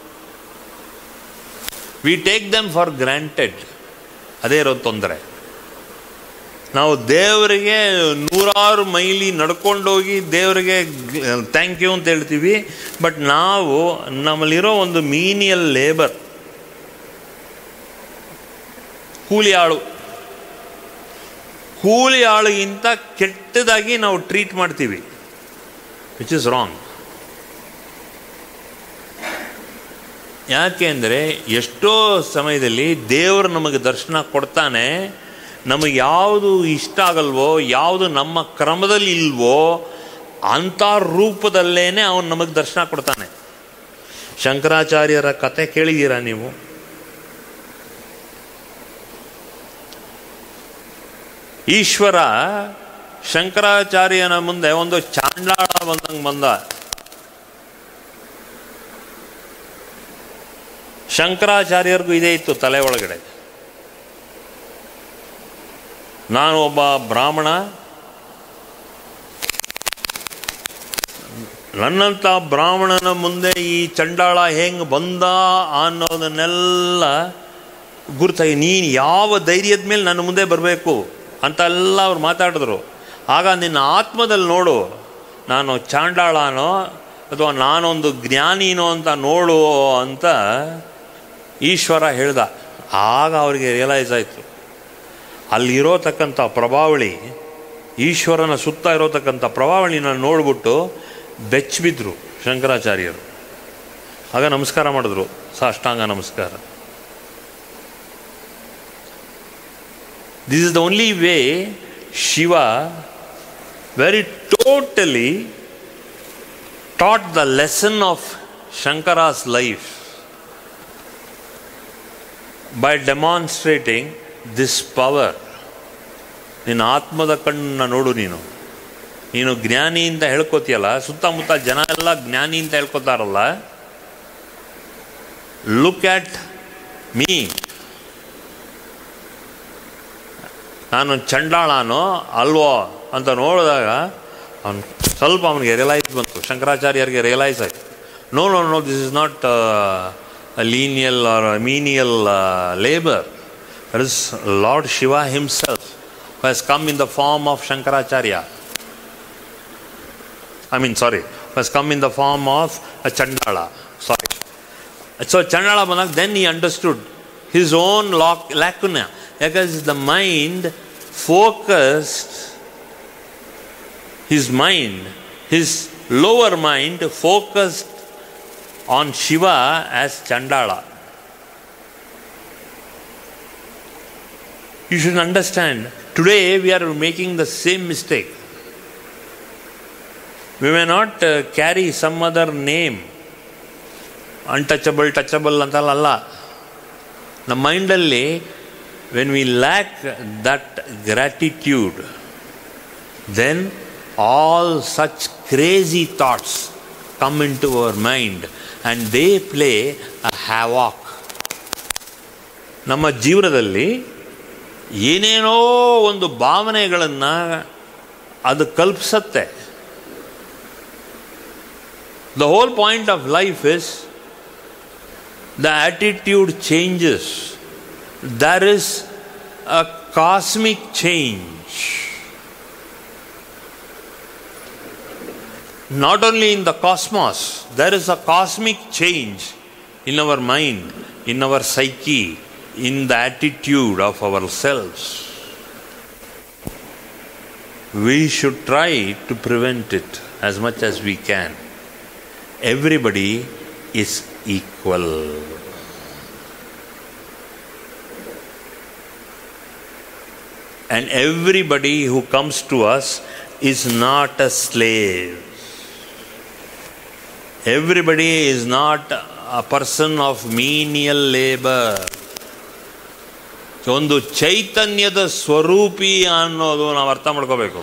We take them for granted. ಅದೇ ಇರೋದು ತೊಂದರೆ. ನಾವು ದೇವರಿಗೆ 100 ಮೈಲಿ ನಡ್ಕೊಂಡೋಗಿ ದೇವರಿಗೆ ಥ್ಯಾಂಕ್ ಯು ಅಂತ ಹೇಳ್ತೀವಿ. ಬಟ್ ನಾವು ನಮ್ಮಲ್ಲಿರೋ ಒಂದು ಮೀನಿಯಲ್ ಲೇಬರ್, ಕೂಲಿ ಆಳುಗಿಂತ ಕೆಟ್ಟದಾಗಿ ನಾವು ಟ್ರೀಟ್ ಮಾಡ್ತೀವಿ, ವಿಚ್ ಇಸ್ ರಾಂಗ್. ಯಾಕೆ ಅಂದರೆ ಎಷ್ಟೋ ಸಮಯದಲ್ಲಿ ದೇವರು ನಮಗೆ ದರ್ಶನ ಕೊಡ್ತಾನೆ, ನಮಗೆ ಯಾವುದು ಇಷ್ಟ ಆಗಲ್ವೋ, ಯಾವುದು ನಮ್ಮ ಕ್ರಮದಲ್ಲಿ ಇಲ್ವೋ ಅಂಥ ರೂಪದಲ್ಲೇ ಅವನು ನಮಗೆ ದರ್ಶನ ಕೊಡ್ತಾನೆ. ಶಂಕರಾಚಾರ್ಯರ ಕತೆ ಕೇಳಿದ್ದೀರಾ ನೀವು? ಈಶ್ವರ ಶಂಕರಾಚಾರ್ಯನ ಮುಂದೆ ಒಂದು ಚಾಂಡಾಳ ಬಂದಂಗೆ ಬಂದ. ಶಂಕರಾಚಾರ್ಯರಿಗೂ ಇದೇ ಇತ್ತು ತಲೆ ಒಳಗಡೆ. ನಾನು ಒಬ್ಬ ಬ್ರಾಹ್ಮಣ, ನನ್ನಂಥ ಬ್ರಾಹ್ಮಣನ ಮುಂದೆ ಈ ಚಂಡಾಳ ಹೆಂಗೆ ಬಂದ ಅನ್ನೋದನ್ನೆಲ್ಲ ಗುರ್ತಾಗಿ, ನೀನು ಯಾವ ಧೈರ್ಯದ ಮೇಲೆ ನನ್ನ ಮುಂದೆ ಬರಬೇಕು ಅಂತೆಲ್ಲ ಅವ್ರು ಮಾತಾಡಿದ್ರು. ಆಗ ನಿನ್ನ ಆತ್ಮದಲ್ಲಿ ನೋಡು, ನಾನು ಚಾಂಡಾಳನೋ ಅಥವಾ ನಾನೊಂದು ಜ್ಞಾನಿನೋ ಅಂತ ನೋಡು ಅಂತ ಈಶ್ವರ ಹೇಳ್ದ. ಆಗ ಅವರಿಗೆ ರಿಯಲೈಸ್ ಆಯಿತು, ಅಲ್ಲಿರೋತಕ್ಕಂಥ ಪ್ರಭಾವಳಿ, ಈಶ್ವರನ ಸುತ್ತ ಇರೋತಕ್ಕಂಥ ಪ್ರಭಾವಳಿನ ನೋಡ್ಬಿಟ್ಟು ಬೆಚ್ಚಿಬಿದ್ರು ಶಂಕರಾಚಾರ್ಯರು. ಆಗ ನಮಸ್ಕಾರ ಮಾಡಿದ್ರು, ಸಾಷ್ಟಾಂಗ ನಮಸ್ಕಾರ. This is the only way Shiva very totally taught the lesson of Shankara's life by demonstrating this power. ನಿನ್ನ ಆತ್ಮದ ಕಣ್ಣನ್ನ ನೋಡು, ನೀನು ಜ್ಞಾನಿ ಅಂತ ಹೇಳ್ಕೊತೀಯಲ್ಲ, ಸುತ್ತಮುತ್ತ ಜನ ಎಲ್ಲ ಜ್ಞಾನಿ ಅಂತ ಹೇಳ್ಕೊತಾರಲ್ಲ, ಲುಕ್ ಆಟ್ ಮೀ, ನಾನು ಚಂಡಾಳನೋ ಅಲ್ವೋ ಅಂತ ನೋಡಿದಾಗ ಸ್ವಲ್ಪ ಅವನಿಗೆ ರಿಯಲೈಸ್ ಬಂತು. ಶಂಕರಾಚಾರ್ಯರಿಗೆ ರಿಯಲೈಸ್ ಆಯಿತು, no no no this is not lineal or menial labour. That is lord Shiva himself who has come in the form of Shankaracharya. Who has come in the form of a Chandala. So Chandala Banak, then he understood his own lacuna. Because the mind focused, his lower mind focused on Shiva as Chandala. You should understand, today we are making the same mistake. We may not carry some other name, untouchable, touchable ಅಂತಲ್ಲ. ನಮ್ಮ ಮೈಂಡಲ್ಲಿ when we lack that gratitude, then all such crazy thoughts come into our mind and they play a havoc. ನಮ್ಮ ಜೀವನದಲ್ಲಿ ಏನೇನೋ ಒಂದು ಭಾವನೆಗಳನ್ನು ಅದು ಕಲ್ಪಿಸುತ್ತೆ. The whole point of life is the attitude changes. There is a cosmic change. Not only in the cosmos, there is a cosmic change in our mind, in our psyche, in the attitude of ourselves. We should try to prevent it as much as we can. Everybody is equal. And everybody who comes to us is not a slave. Everybody is not a person of menial labor. ಒಂದು ಚೈತನ್ಯದ ಸ್ವರೂಪಿ ಅನ್ನೋದು ನಾವು ಅರ್ಥ ಮಾಡ್ಕೋಬೇಕು.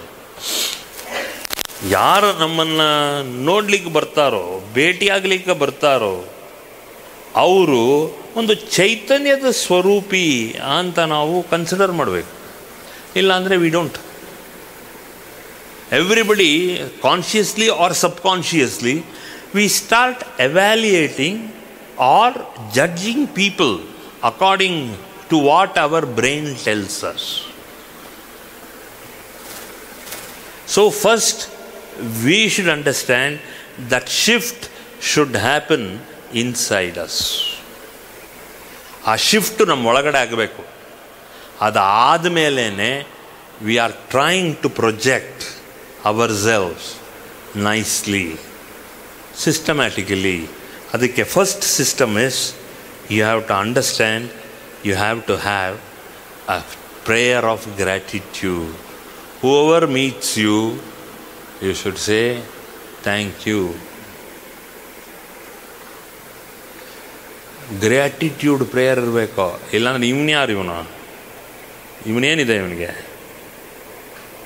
ಯಾರು ನಮ್ಮನ್ನು ನೋಡ್ಲಿಕ್ಕೆ ಬರ್ತಾರೋ, ಭೇಟಿಯಾಗಲಿಕ್ಕೆ ಬರ್ತಾರೋ, ಅವರು ಒಂದು ಚೈತನ್ಯದ ಸ್ವರೂಪಿ ಅಂತ ನಾವು ಕನ್ಸಿಡರ್ ಮಾಡಬೇಕು. ಇಲ್ಲಾಂದರೆ we don't. Everybody consciously or subconsciously we start evaluating or judging people according to what our brain tells us. So first we should understand that shift should happen inside us. ಆ shift ನಮ್ಮ ಒಳಗಡೆ ಆಗಬೇಕು. ಅದಾದಮೇಲೆ we are trying to project ourselves nicely, systematically. ಅದಕ್ಕೆ first system is you have to understand, you have to have a prayer of gratitude. Whoever meets you, you should say, thank you. Gratitude prayer ಇರಬೇಕು. ಇಲ್ಲಾಂದ್ರೆ ಇವನ್ಯಾರು ಇವನೇನಿದೆ ಇವನಿಗೆ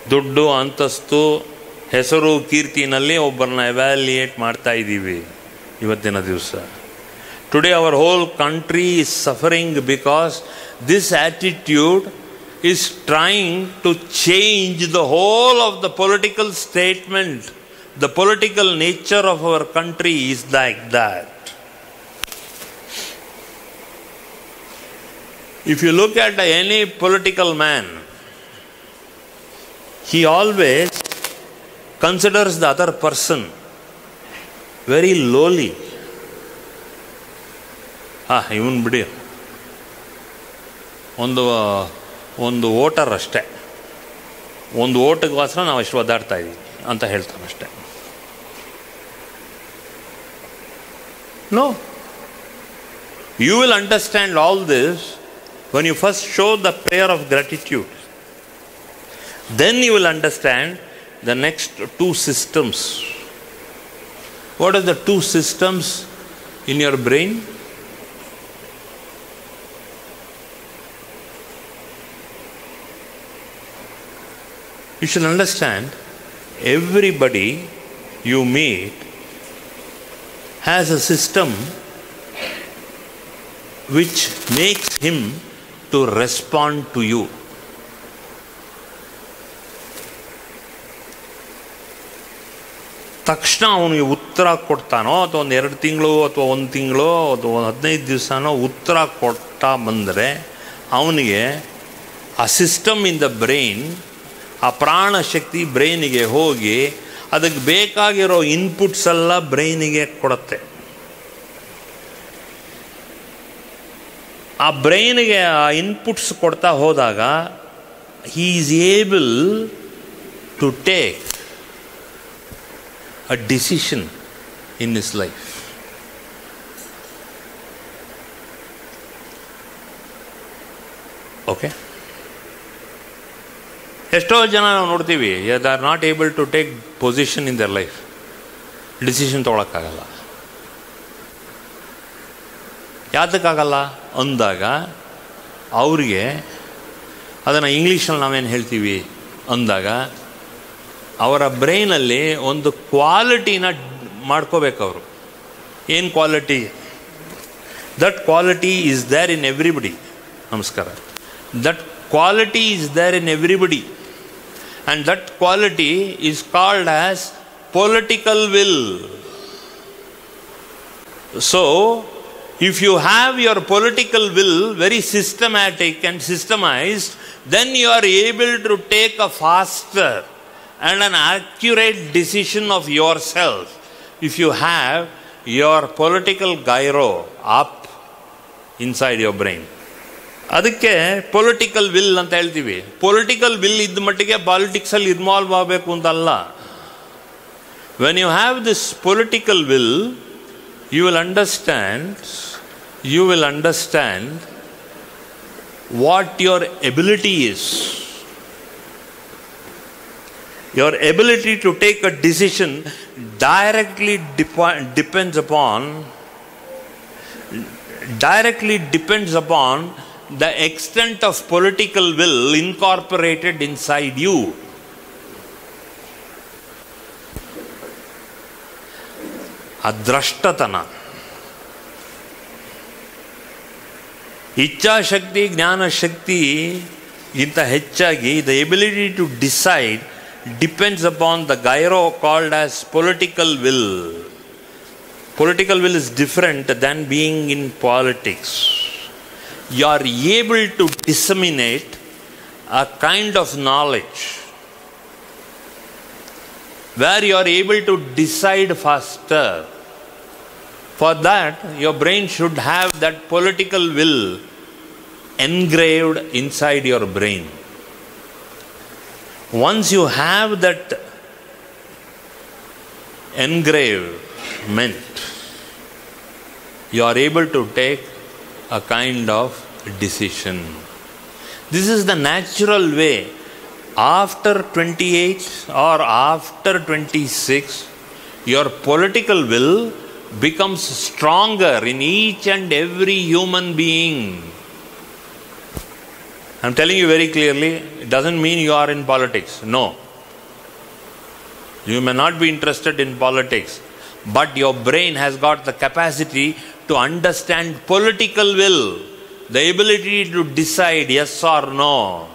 ದುಡ್ಡು, ಅಂತಸ್ತು, ಹೆಸರು, ಕೀರ್ತಿನಲ್ಲಿ ಒಬ್ಬರನ್ನ evaluate ಮಾಡ್ತಾ ಇದ್ದೀವಿ ಇವತ್ತಿನ ದಿವಸ. Today our whole country is suffering because this attitude is trying to change the whole of the political statement. The political nature of our country is like that. If you look at any political man, he always considers the other person very lowly. ಇವನು ಬಿಡಿ, ಒಂದು voter ಅಷ್ಟೇ, ಒಂದು ಓಟಿಗೋಸ್ಕರ ನಾವು ಅಷ್ಟು ಒದ್ದಾಡ್ತಾ ಇದ್ದೀವಿ ಅಂತ ಹೇಳ್ತಾನಷ್ಟೆ. No, you will understand all this when you first show the prayer of gratitude. Then you will understand the next two systems. What are the two systems in your brain? You should understand, everybody you meet has a system which makes him to respond to you. ತಕ್ಷಣ ಅವನಿಗೆ ಉತ್ತರ ಕೊಡ್ತಾನೋ, ಅಥವಾ ಒಂದು 2 ತಿಂಗಳು ಅಥವಾ 1 ತಿಂಗಳು ಅಥವಾ 15 ದಿವಸನೋ ಉತ್ತರ ಕೊಡ್ತಾ ಬಂದರೆ ಅವನಿಗೆ ಆ ಸಿಸ್ಟಮ್ ಇನ್ ದ ಬ್ರೈನ್, ಆ ಪ್ರಾಣ ಶಕ್ತಿ ಬ್ರೈನಿಗೆ ಹೋಗಿ ಅದಕ್ಕೆ ಬೇಕಾಗಿರೋ ಇನ್ಪುಟ್ಸ್ ಎಲ್ಲ ಬ್ರೈನಿಗೆ ಕೊಡುತ್ತೆ. ಆ ಬ್ರೈನಿಗೆ ಆ ಇನ್ಪುಟ್ಸ್ ಕೊಡ್ತಾ ಹೋದಾಗ he is able to take a decision in his life. Okay? ಎಷ್ಟೋ ಜನ ನಾವು ನೋಡ್ತೀವಿ, they are not able to take position in their life. Decision ತೊಗೊಳಕ್ಕಾಗಲ್ಲ. ಯಾತಕ್ಕಾಗಲ್ಲ ಅಂದಾಗ ಅವರಿಗೆ ಅದನ್ನು ಇಂಗ್ಲೀಷಲ್ಲಿ ನಾವೇನು ಹೇಳ್ತೀವಿ ಅಂದಾಗ, ಅವರ ಬ್ರೈನಲ್ಲಿ ಒಂದು ಕ್ವಾಲಿಟಿನ ಮಾಡ್ಕೋಬೇಕು ಅವರು. ಏನು quality? That quality is there in everybody. ನಮಸ್ಕಾರ. That quality is there in everybody, and that quality is called as political will. So if you have your political will very systematic and systemized, then you are able to take a faster and an accurate decision of yourself if you have your political gyro up inside your brain. ಅದಕ್ಕೆ political will ಅಂತ ಹೇಳ್ತೀವಿ. Political will ಇದ್ದ ಮಟ್ಟಿಗೆ ಪಾಲಿಟಿಕ್ಸಲ್ಲಿ involve ಆಗಬೇಕು ಅಂತಲ್ಲ. When you have this political will, you will understand what your ability is. Your ability to take a decision directly depends upon the extent of political will incorporated inside you. ಅದ್ರಷ್ಟತನ, ಇಚ್ಛಾಶಕ್ತಿ, ಜ್ಞಾನಶಕ್ತಿ ಗಿಂತ ಹೆಚ್ಚಾಗಿ the ability to decide depends upon the gyro called as political will. Political will is different than being in politics. You are able to disseminate a kind of knowledge where you are able to decide faster. For that, your brain should have that political will engraved inside your brain. Once you have that engravement, you are able to take a kind of decision. This is the natural way. After 28 or after 26, your political will becomes stronger in each and every human being. I'm telling you very clearly, it doesn't mean you are in politics. No. You may not be interested in politics, but your brain has got the capacity to understand political will, the ability to decide yes or no.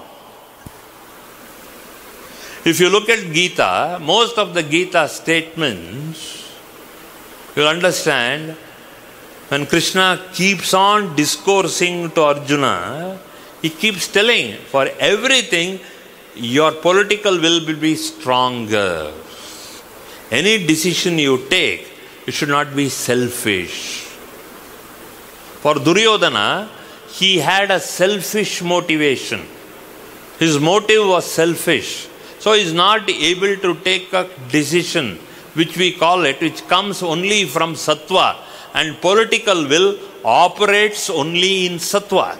If you look at Gita, most of the Gita statements, you'll understand when Krishna keeps on discoursing to Arjuna, he keeps telling, for everything, your political will be stronger. Any decision you take, it should not be selfish. For Duryodhana, he had a selfish motivation. His motive was selfish. So he is not able to take a decision, which we call it, which comes only from sattva. And political will operates only in sattva.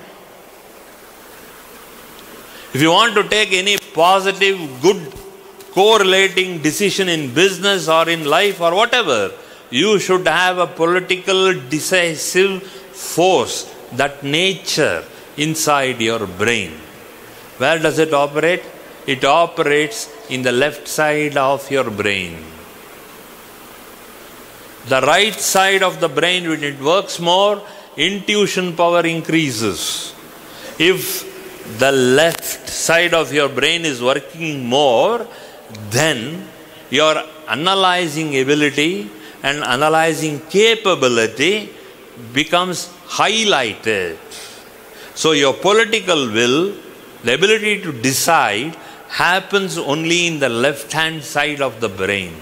If you want to take any positive, good, correlating decision in business or in life or whatever, you should have a political decisive force, that nature inside your brain. Where does it operate? It operates in the left side of your brain. The right side of the brain, when it works more, intuition power increases. If the left side of your brain is working more, then your analyzing ability and analyzing capability becomes highlighted. So your political will, the ability to decide, happens only in the left-hand side of the brain.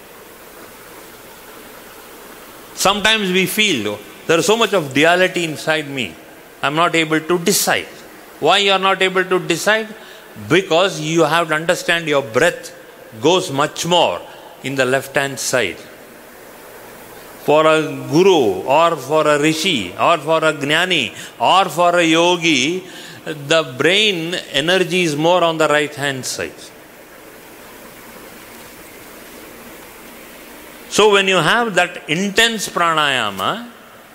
Sometimes we feel there is so much of duality inside me. I am not able to decide. Why you are not able to decide? Because you have to understand your breath goes much more in the left-hand side. For a guru or for a rishi or for a jnani or for a yogi, the brain energy is more on the right-hand side. So when you have that intense pranayama,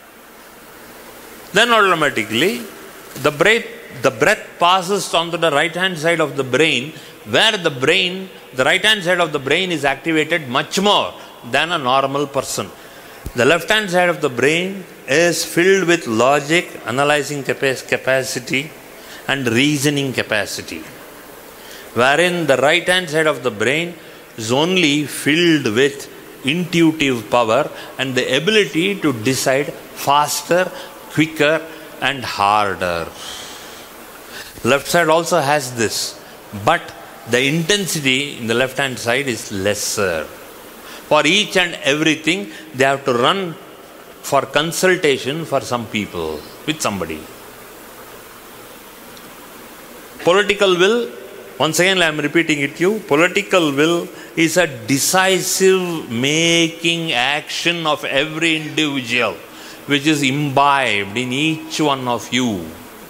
then automatically the breath passes onto the right-hand side of the brain, where the right-hand side of the brain is activated much more than a normal person. The left-hand side of the brain is filled with logic, analyzing capacity, and reasoning capacity, wherein the right-hand side of the brain is only filled with intuitive power and the ability to decide faster, quicker, and harder. Left side also has this, but the intensity in the left-hand side is lesser. For each and everything, they have to run for consultation for some people, with somebody. Political will, once again I am repeating it to you, political will is a decisive making action of every individual, which is imbibed in each one of you.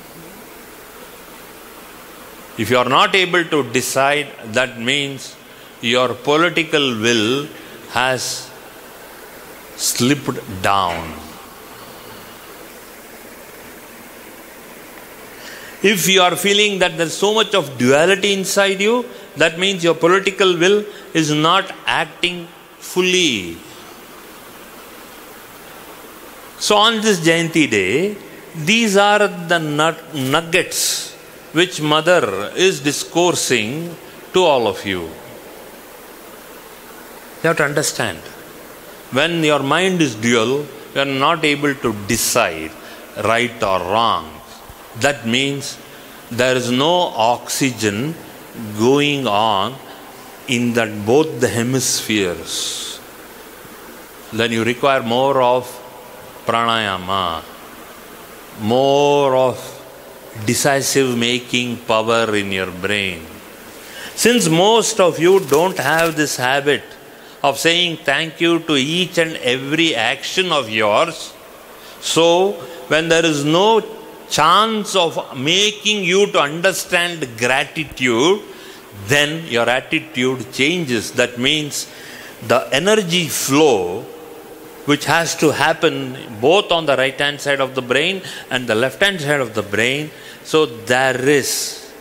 If you are not able to decide, that means your political will has slipped down. If you are feeling that there is so much of duality inside you, that means your political will is not acting fully. So on this Jayanti day, these are the nuggets which Mother is discoursing to all of you. You have to understand, when your mind is dual, you are not able to decide right or wrong. That means there is no oxygen going on in that both the hemispheres. Then you require more of pranayama, more of decisive making power in your brain. Since most of you don't have this habit of saying thank you to each and every action of yours, so when there is no chance of making you to understand gratitude, then your attitude changes. That means the energy flow which has to happen both on the right hand side of the brain and the left hand side of the brain So there is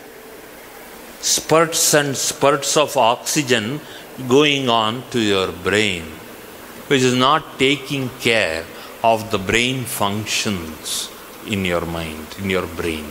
spurts and spurts of oxygen going on to your brain, which is not taking care of the brain functions in your mind, in your brain.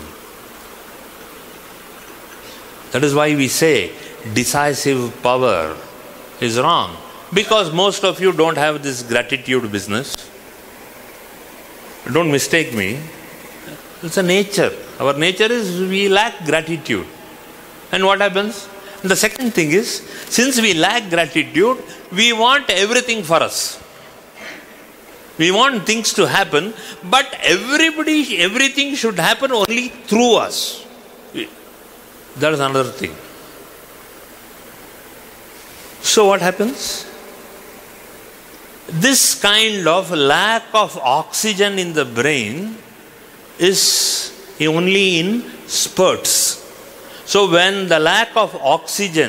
That is why we say decisive power is wrong, because most of you don't have this gratitude business. Don't mistake me. It's a nature. Our nature is we lack gratitude. And what happens? The second thing is, since we lack gratitude, we want everything for us. We want things to happen, but everything should happen only through us. That is another thing. So what happens? This kind of lack of oxygen in the brain is only in spurts. So when the lack of oxygen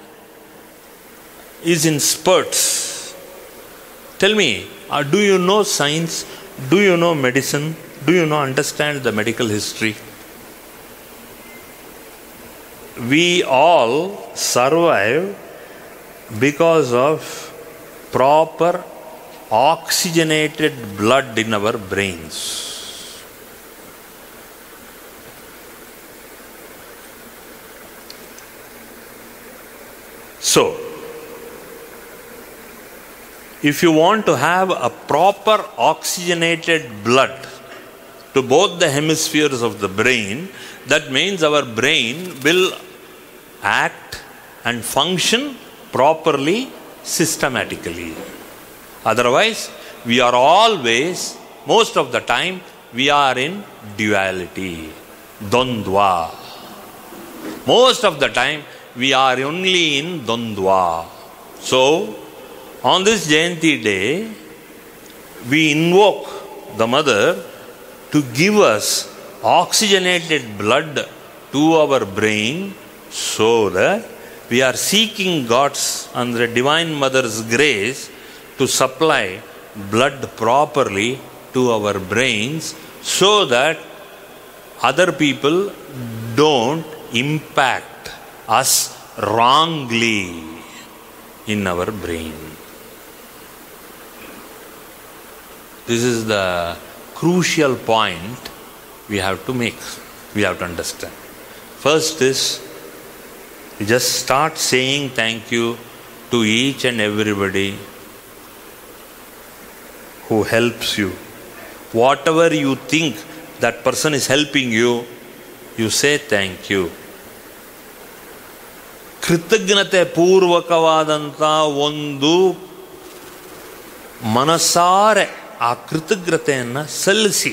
is in spurts, tell me, do you know science? Do you know medicine? Do you know understand the medical history? We all survive because of proper oxygenated blood in our brains. So, if you want to have a proper oxygenated blood to both the hemispheres of the brain, that means our brain will act and function properly, systematically. Otherwise, we are always, most of the time, we are in duality, Dvandva. Most of the time, we are only in Dvandva. So, on this Jayanti day, we invoke the Mother to give us oxygenated blood to our brain, so that we are seeking God's and the Divine Mother's grace to supply blood properly to our brains, so that other people don't impact us wrongly in our brain. This is the crucial point we have to make, we have to understand. First is, you just start saying thank you to each and everybody who helps you. Whatever you think that person is helping you, you say thank you. ಕೃತಜ್ಞತೆ ಪೂರ್ವಕವಾದಂಥ ಒಂದು ಮನಸಾರೆ ಆ ಕೃತಜ್ಞತೆಯನ್ನು ಸಲ್ಲಿಸಿ,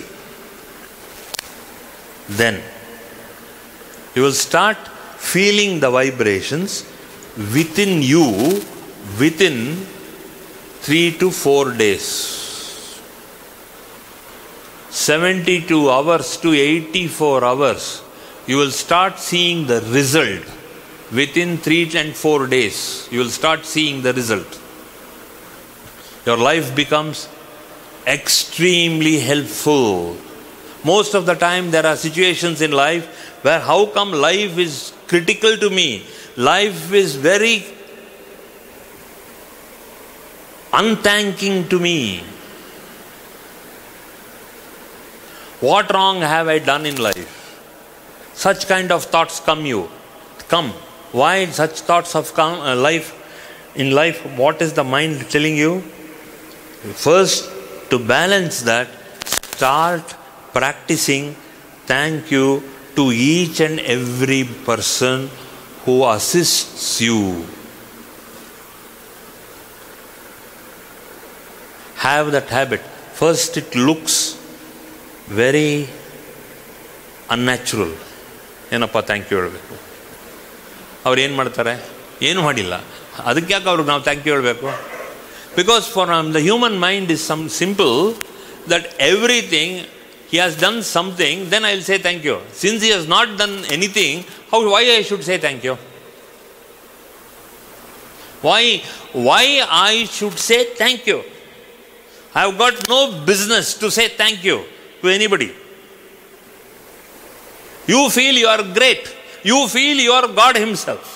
then you will start feeling the vibrations within you within 3 to 4 days. 72 hours to 84 hours, you will start seeing the result. Within 3 and 4 days, you will start seeing the result. Your life becomes extremely helpful. Most of the time, there are situations in life where how come life is critical to me? Life is very unthanking to me. What wrong have I done in life? Such kind of thoughts come. Why such thoughts have come in life? What is the mind telling you? First, to balance that, start practicing thank you to each and every person who assists you. Have that habit. First, it looks very unnatural. ಏನಪ್ಪ thank you ಹೇಳಬೇಕು? ಅವ್ರು ಏನು ಮಾಡ್ತಾರೆ? ಏನು ಮಾಡಿಲ್ಲ, ಅದಕ್ಕೆ ಯಾಕೆ ಅವ್ರಿಗೆ ನಾವು ಥ್ಯಾಂಕ್ ಯು ಹೇಳಬೇಕು? Because for the human mind is some simple that everything he has done something, then I will say thank you. Since he has not done anything, why I should say thank you? Why I should say thank you? I have got no business to say thank you to anybody. You feel you are great. You feel you are God Himself.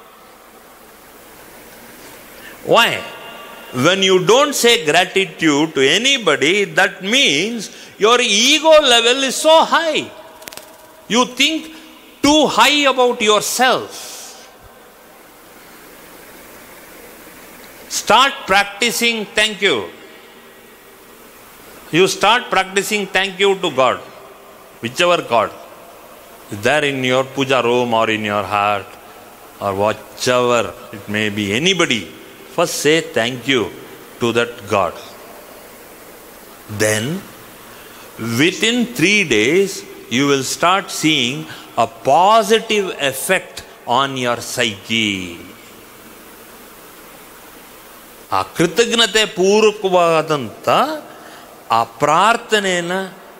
Why? When you don't say gratitude to anybody, that means your ego level is so high. You think too high about yourself. Start practicing thank you. You start practicing thank you to God, whichever God is there in your puja room or in your heart or whichever it may be, anybody. First say thank you to that God. Then, within 3 days, you will start seeing a positive effect on your psyche. ಆ ಕೃತಜ್ಞತೆ ಪೂರ್ವಕವಾದಂಥ ಆ ಪ್ರಾರ್ಥನೆಯನ್ನು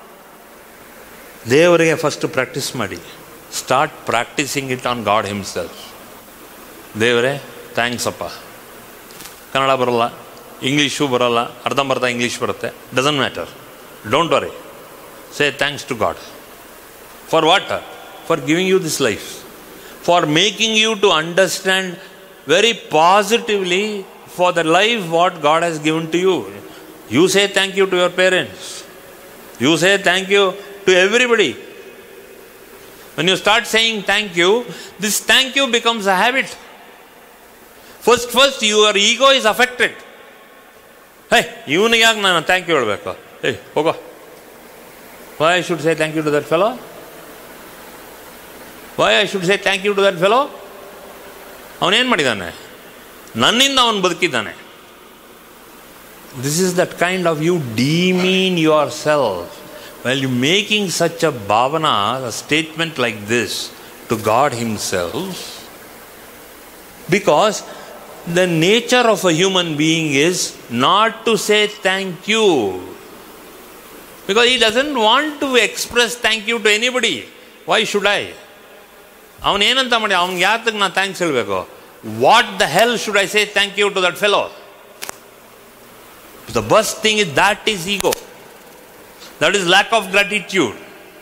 ದೇವರಿಗೆ first practice ಮಾಡಿ. Start practising it on God himself. ದೇವರೇ thanks ಅಪ್ಪ. ಕನ್ನಡ ಬರೋಲ್ಲ, English ಬರೋಲ್ಲ, ಅರ್ಧಂಬರ್ಧ ಇಂಗ್ಲೀಷ್ ಬರುತ್ತೆ, doesn't matter, don't worry. Say thanks to God. For what? For giving you this life, for making you to understand very positively for the life what God has given to you. You say thank you to your parents. You say thank you to everybody. When you start saying thank you, this thank you becomes a habit. First your ego is affected. Hey, ಇವನಿಗೆ ಯಾಕೆ ನಾನು thank you ಹೇಳಬೇಕು? Hey, ಹೋಗೋ. Why I should say thank you to that fellow? Why I should say thank you to that fellow? ಅವನೇನು ಮಾಡಿದ್ದಾನೆ? ನನ್ನಿಂದ ಅವನು ಬದುಕಿದ್ದಾನೆ. This is that kind of you demean yourself. While you making such a bhavana, a statement like this to God Himself, because the nature of a human being is not to say thank you. Because he doesn't want to express thank you to anybody. Why should I? ಅವನು ಏನಂತ ಮಾಡಿ ಅವ್ನಿಗೆ ಯಾತಕ್ಕೆ ನಾನು thanks ಹೇಳಬೇಕು? What the hell should I say thank you to that fellow? The worst thing is that is ego. That is lack of gratitude.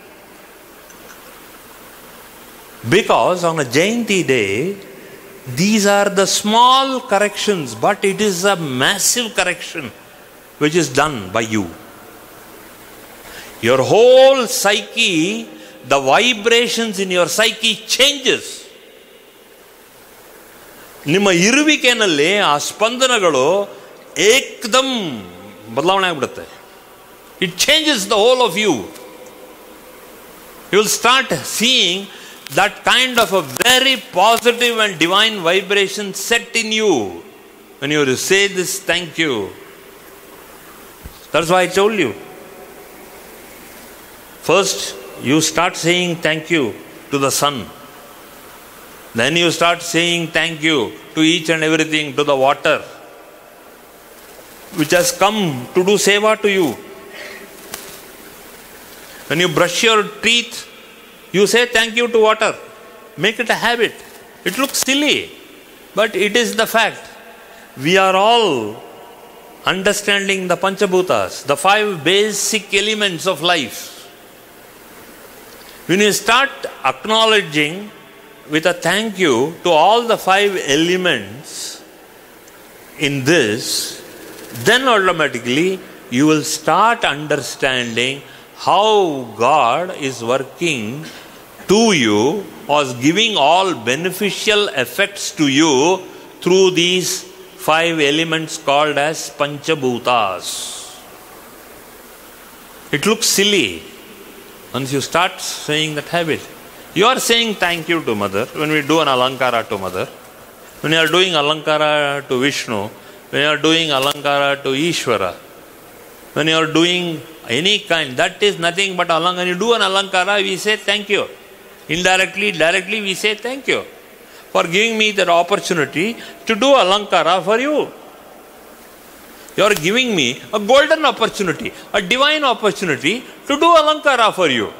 Because on a Jayanti day, these are the small corrections, but it is a massive correction which is done by you. Your whole psyche, the vibrations in your psyche changes. ನಿಮ್ಮ ಇರುವಿಕೆಯಲ್ಲಿ ಆ ಸ್ಪಂದನಗಳು ಏಕದಮ್ ಬದಲಾವಣೆ ಆಗಿಬಿಡುತ್ತೆ. It changes the whole of you. You will start seeing that kind of a very positive and divine vibration set in you when you say this thank you. That's why I told you. First you start saying thank you to the sun. Then you start saying thank you to each and everything, to the water which has come to do seva to you. When you brush your teeth, you say thank you to water. Make it a habit. It looks silly, but it is the fact. We are all understanding the Panchabhutas, the 5 basic elements of life. When you start acknowledging with a thank you to all the 5 elements in this, then automatically you will start understanding how God is working to you, or giving all beneficial effects to you through these 5 elements called as Panchabhutas. It looks silly once you start saying that habit. You are saying thank you to mother when we do an alankara to mother. When you are doing alankara to Vishnu, when you are doing alankara to Ishvara, when you are doing any kind, that is nothing but alankara. When you do an alankara, we say thank you. Indirectly, directly, we say thank you for giving me that opportunity to do alankara for you. You are giving me a golden opportunity, a divine opportunity to do alankara for you.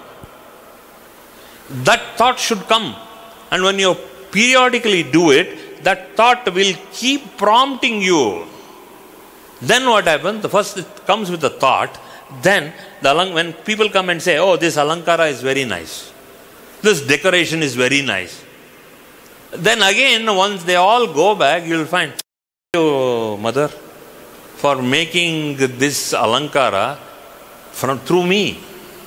That thought should come, and when you periodically do it, that thought will keep prompting you. Then what happens? The first it comes with the thought, then when people come and say, oh, this alankara is very nice, This decoration is very nice. Then again, once they all go back, you will find, thank you, mother, for making this alankara through me.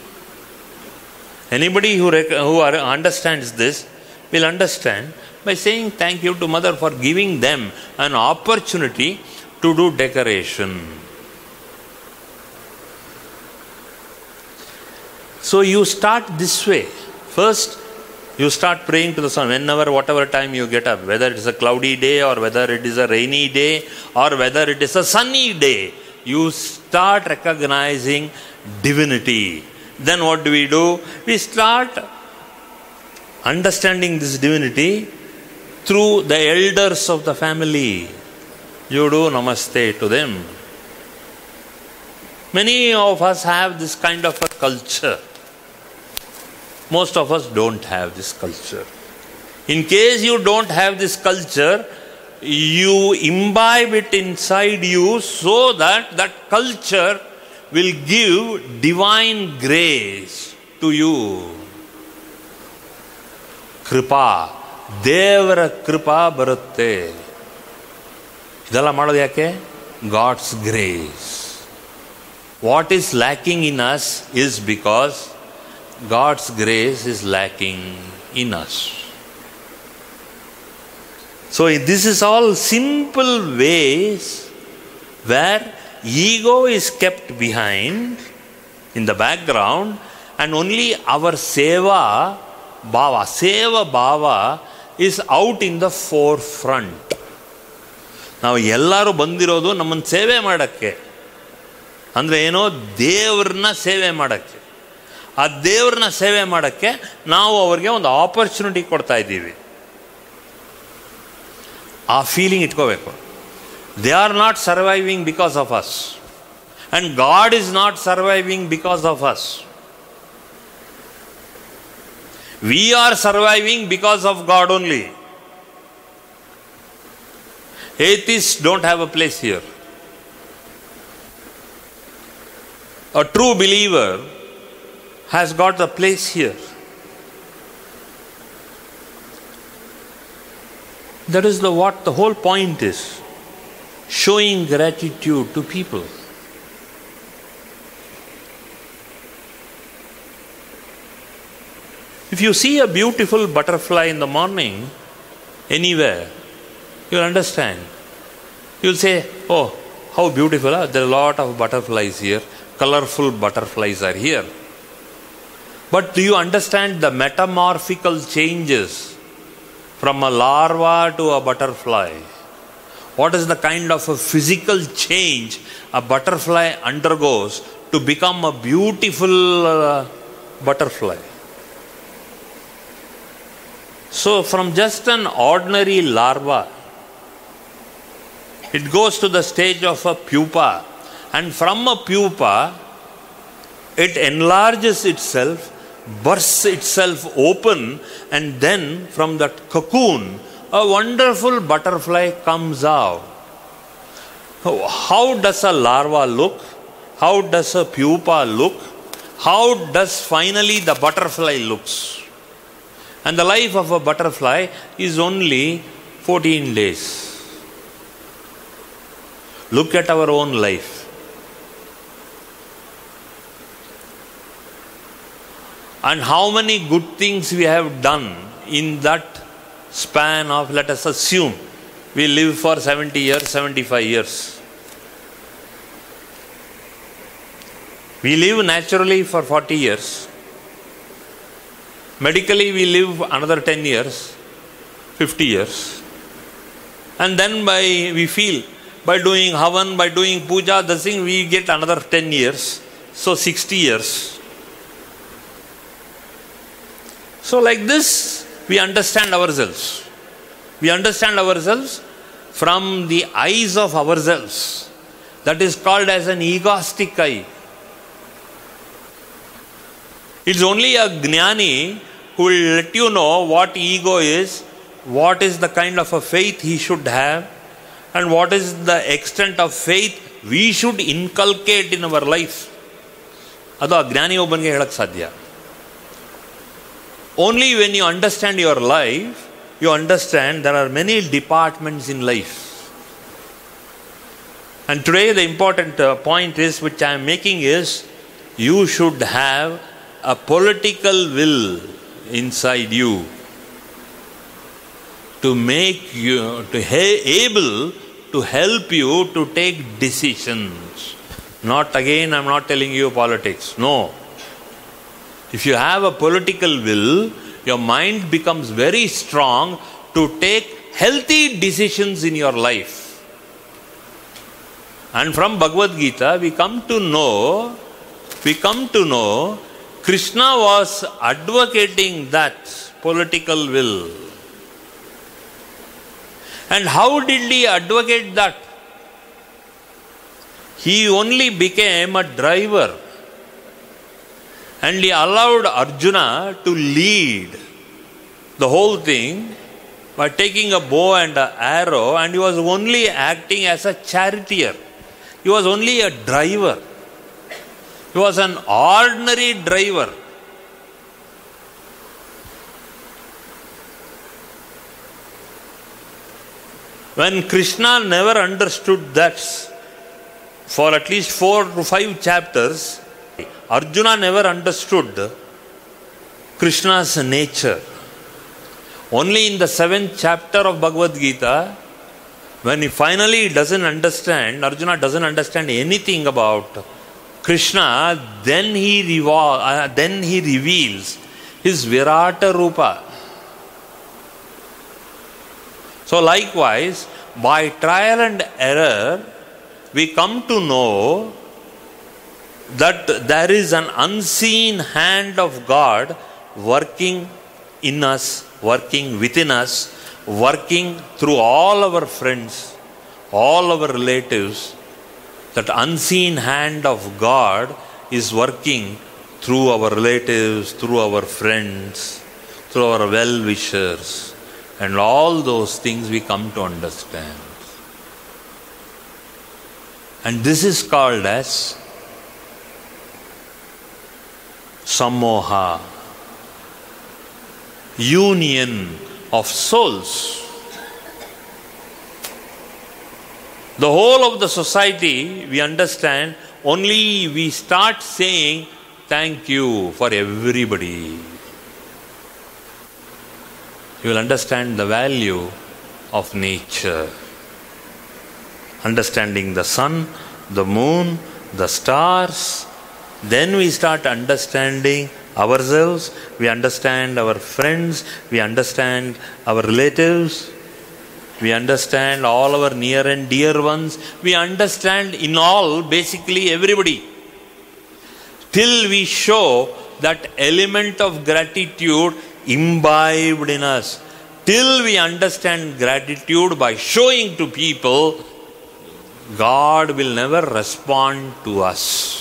Anybody who understands this will understand by saying thank you to mother for giving them an opportunity to do decoration. So you start this way. First, you start praying to the sun whenever, whatever time you get up, whether it is a cloudy day or whether it is a rainy day or whether it is a sunny day. You start recognizing divinity. Then what do? We start understanding this divinity through the elders of the family. You do namaste to them. Many of us have this kind of a culture. Most of us don't have this culture. In case you don't have this culture, you imbibe it inside you so that that culture will give divine grace to you. Kripa. Devara kripa barutte. Idella madodu yake? God's grace. What is lacking in us is because God's grace is lacking in us. So this is all simple ways where ego is kept behind in the background and only our seva bhava is out in the forefront. ನಾವು ಎಲ್ಲರೂ ಬಂದಿರೋದು ನಮ್ಮನ್ನು ಸೇವೆ ಮಾಡೋಕ್ಕೆ. ಅಂದರೆ ಏನೋ ದೇವ್ರನ್ನ ಸೇವೆ ಮಾಡೋಕ್ಕೆ. ಆ ದೇವ್ರನ್ನ ಸೇವೆ ಮಾಡೋಕ್ಕೆ ನಾವು ಅವ್ರಿಗೆ ಒಂದು ಆಪರ್ಚುನಿಟಿ ಕೊಡ್ತಾ ಇದ್ದೀವಿ. ಆ ಫೀಲಿಂಗ್ ಇಟ್ಕೋಬೇಕು. They are not surviving because of us and God is not surviving because of us. We are surviving because of God only. Atheists don't have a place here. A true believer has got a place here. That is what the whole point is. Showing gratitude to people. If you see a beautiful butterfly in the morning, anywhere, you'll understand. You'll say, oh, how beautiful. There are a lot of butterflies here. Colorful butterflies are here. But do you understand the metamorphical changes from a larva to a butterfly? What is the kind of a physical change a butterfly undergoes to become a beautiful butterfly? So from just an ordinary larva, it goes to the stage of a pupa, and from a pupa, it enlarges itself, bursts itself open, and then from that cocoon, a wonderful butterfly comes out. How does a larva look? How does a pupa look? How does finally the butterfly looks? And the life of a butterfly is only 14 days. Look at our own life. And how many good things we have done in that span of, let us assume, we live for 70 years, 75 years. We live naturally for 40 years. Medically we live another 10 years, 50 years. And then we feel, by doing havan, by doing puja, the thing, we get another 10 years. So 60 years. So like this, we understand ourselves. We understand ourselves from the eyes of ourselves. That is called as an egoistic eye. It's only a jnani who will let you know what ego is, what is the kind of a faith he should have, and what is the extent of faith we should inculcate in our life. ಅದು ಆ ಜ್ಞಾನಿ ಒಬ್ಬನಿಗೆ ಹೇಳಕ್ಕೆ ಸಾಧ್ಯ. Only when you understand your life, you understand there are many departments in life. And today the important point is, which I am making is, you should have a political will inside you to make you able to help you to take decisions. Not again, I am not telling you politics. No. If you have a political will, your mind becomes very strong to take healthy decisions in your life. And from Bhagavad Gita, we come to know Krishna was advocating that political will. And how did he advocate that? He only became a driver. And he allowed Arjuna to lead the whole thing by taking a bow and an arrow, and he was only acting as a charioteer. He was only a driver. He was an ordinary driver. When Krishna never understood that, for at least 4 to 5 chapters, Arjuna never understood Krishna's nature. Only in the 7th chapter of Bhagavad Gita, when he finally doesn't understand, Arjuna doesn't understand anything about Krishna, then he reveals his Virata Rupa. So likewise, by trial and error, we come to know that there is an unseen hand of God working in us, working within us, working through all our friends, all our relatives. That unseen hand of God is working through our relatives, through our friends, through our well-wishers, and all those things we come to understand. And this is called as Sammoha, union of souls. The whole of the society, we understand, only we start saying thank you for everybody. You will understand the value of nature. Understanding the sun, the moon, the stars. Then we start understanding ourselves, we understand our friends, we understand our relatives, we understand all our near and dear ones, we understand in all, basically everybody. Till we show that element of gratitude imbibed in us. Till we understand gratitude by showing to people, God will never respond to us.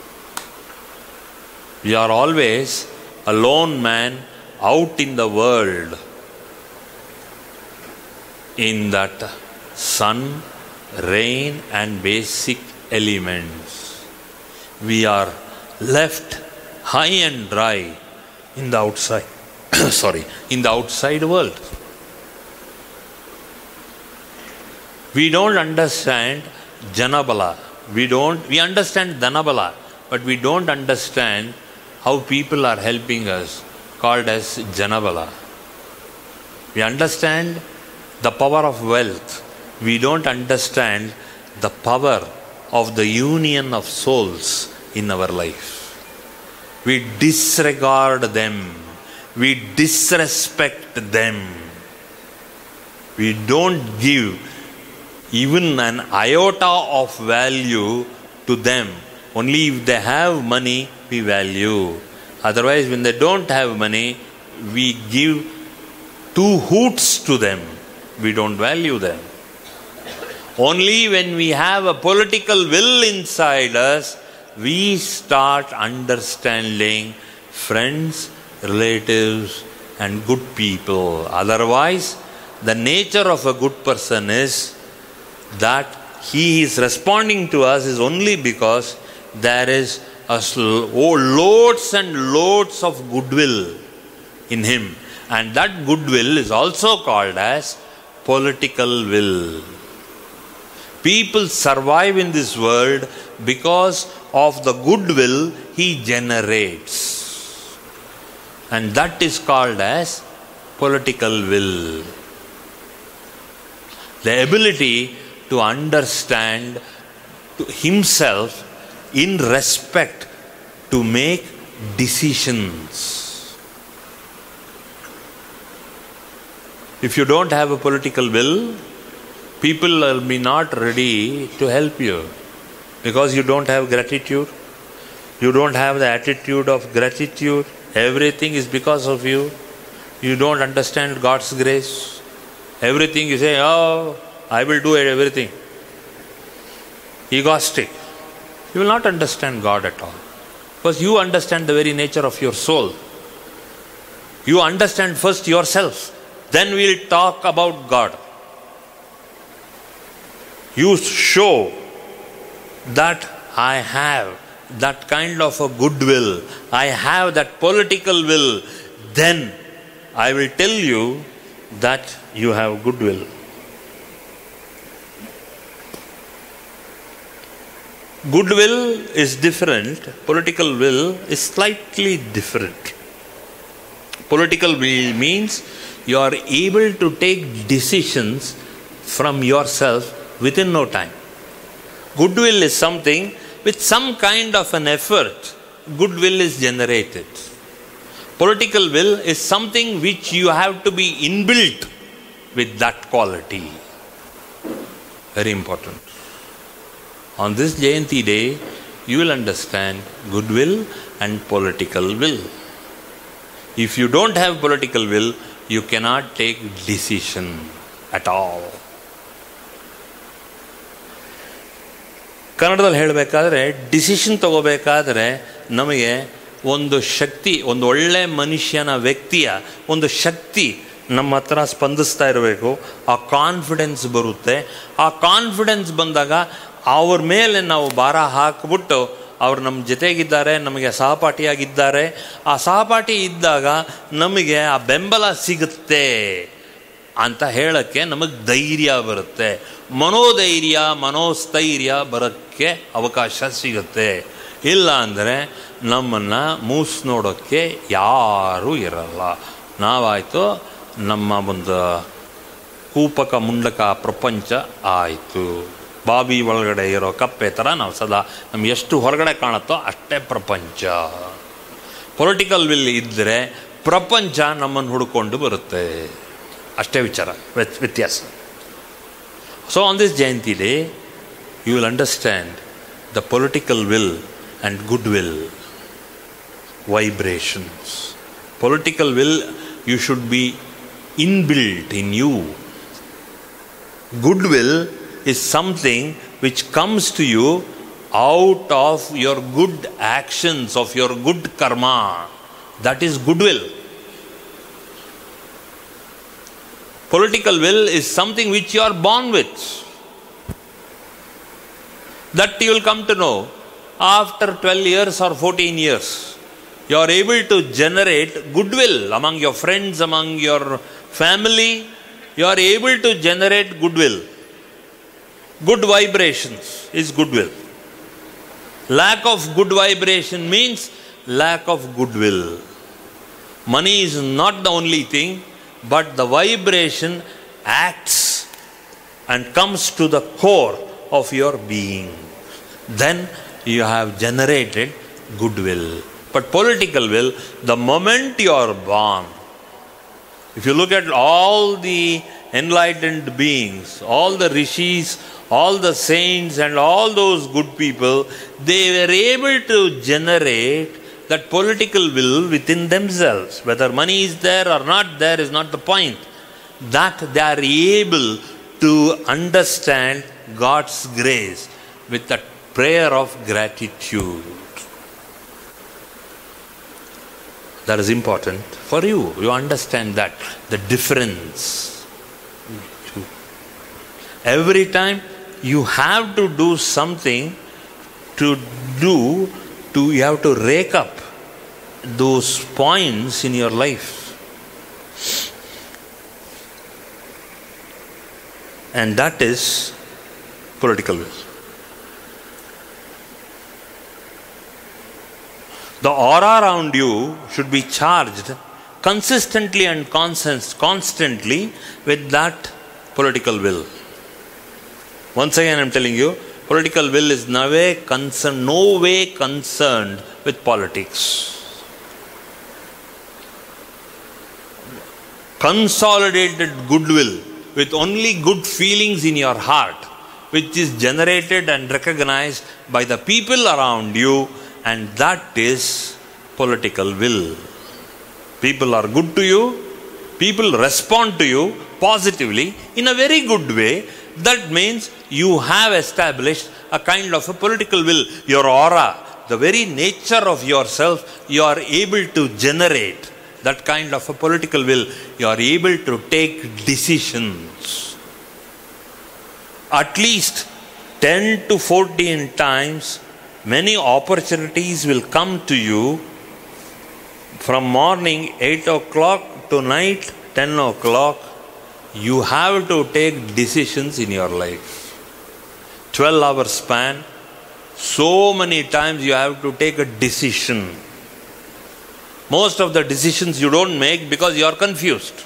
We are always a lone man out in the world, in that sun, rain and basic elements. We are left high and dry in the outside, in the outside world. We don't understand Janabala. We understand Dhanabala, but we don't understand how people are helping us, called as Janabala. We understand the power of wealth. We don't understand the power of the union of souls in our life. We disregard them. We disrespect them. We don't give even an iota of value to them. Only if they have money, we value. Otherwise, when they don't have money, we give 2 hoots to them. We don't value them. Only when we have a political will inside us, we start understanding friends, relatives, and good people. Otherwise, the nature of a good person is that he is responding to us is only because there is loads and loads of goodwill in him. And that goodwill is also called as political will. People survive in this world because of the goodwill he generates. And that is called as political will. The ability to understand himself in respect to make decisions. If you don't have a political will, people will be not ready to help you because you don't have gratitude. You don't have the attitude of gratitude. Everything is because of you. You don't understand God's grace. Everything you say, oh, I will do everything. Egoistic. You will not understand God at all. Because you understand the very nature of your soul. You understand first yourself. Then we will talk about God. You show that I have that kind of a goodwill. I have that political will. Then I will tell you that you have goodwill. Goodwill is different. Political will is slightly different. Political will means you are able to take decisions from yourself within no time. Goodwill is something with some kind of an effort, goodwill is generated. Political will is something which you have to be inbuilt with that quality. Very important. On this Jayanti day, you will understand goodwill and political will. If you don't have political will, you cannot take decision at all. ಕನ್ನಡದಲ್ಲಿ ಹೇಳಬೇಕಾದ್ರೆ decision ತಗೋಬೇಕಾದ್ರೆ ನಮಗೆ ಒಂದು ಶಕ್ತಿ, ಒಂದು ಒಳ್ಳೆ ಮನುಷ್ಯನ ವ್ಯಕ್ತಿಯ ಒಂದು ಶಕ್ತಿ ನಮ್ಮ ಹತ್ರ ಸ್ಪಂದಿಸ್ತಾ ಇರಬೇಕು. ಆ ಕಾನ್ಫಿಡೆನ್ಸ್ ಬರುತ್ತೆ. ಆ ಕಾನ್ಫಿಡೆನ್ಸ್ ಬಂದಾಗ ಅವ್ರ ಮೇಲೆ ನಾವು ಭಾರ ಹಾಕಿಬಿಟ್ಟು ಅವ್ರು ನಮ್ಮ ಜೊತೆಗಿದ್ದಾರೆ, ನಮಗೆ ಸಹಪಾಠಿಯಾಗಿದ್ದಾರೆ, ಆ ಸಹಪಾಠಿ ಇದ್ದಾಗ ನಮಗೆ ಆ ಬೆಂಬಲ ಸಿಗುತ್ತೆ ಅಂತ ಹೇಳೋಕ್ಕೆ ನಮಗೆ ಧೈರ್ಯ ಬರುತ್ತೆ. ಮನೋಧೈರ್ಯ, ಮನೋಸ್ಥೈರ್ಯ ಬರೋಕ್ಕೆ ಅವಕಾಶ ಸಿಗುತ್ತೆ. ಇಲ್ಲ ಅಂದರೆ ನಮ್ಮನ್ನು ಮೂಸ್ ನೋಡೋಕ್ಕೆ ಯಾರೂ ಇರಲ್ಲ. ನಾವಾಯಿತು, ನಮ್ಮ ಒಂದು ಕೂಪಕ ಮುಂಡಕ ಪ್ರಪಂಚ ಆಯಿತು. ಬಾವಿ ಒಳಗಡೆ ಇರೋ ಕಪ್ಪೆ ಥರ ನಾವು ಸದಾ ನಮ್ಗೆ ಎಷ್ಟು ಹೊರಗಡೆ ಕಾಣುತ್ತೋ ಅಷ್ಟೇ ಪ್ರಪಂಚ. ಪೊಲಿಟಿಕಲ್ ವಿಲ್ ಇದ್ದರೆ ಪ್ರಪಂಚ ನಮ್ಮನ್ನು ಹುಡ್ಕೊಂಡು ಬರುತ್ತೆ. ಅಷ್ಟೇ ವಿಚಾರ, ವ್ಯತ್ಯಾಸ. So on this Jayanti day, you will understand the political will and goodwill vibrations. Political will, you should be inbuilt in you. Goodwill is something which comes to you out of your good actions, of your good karma. That is goodwill. Political will is something which you are born with. That you will come to know after 12 years or 14 years. You are able to generate goodwill among your friends, among your family. You are able to generate goodwill. Good vibrations is goodwill. Lack of good vibration means lack of goodwill. Money is not the only thing, but the vibration acts and comes to the core of your being. Then you have generated goodwill. But political will, the moment you are born, if you look at all the enlightened beings, all the rishis, all the saints and all those good people, they were able to generate that political will within themselves. Whether money is there or not there is not the point. That they are able to understand God's grace with a prayer of gratitude. That is important for you. You understand that, the difference. Every time you have to do something you have to rake up those points in your life. And that is political will. The aura around you should be charged consistently and constantly with that political will. Once again I am telling you, political will is no way concerned with politics. Consolidated goodwill with only good feelings in your heart, which is generated and recognized by the people around you, and that is political will. People are good to you, people respond to you positively in a very good way. That means you have established a kind of a political will. Your aura, the very nature of yourself, you are able to generate that kind of a political will. You are able to take decisions. At least 10 to 14 times, many opportunities will come to you from morning 8 o'clock to night 10 o'clock. You have to take decisions in your life. 12-hour span, so many times you have to take a decision. Most of the decisions you don't make because you are confused.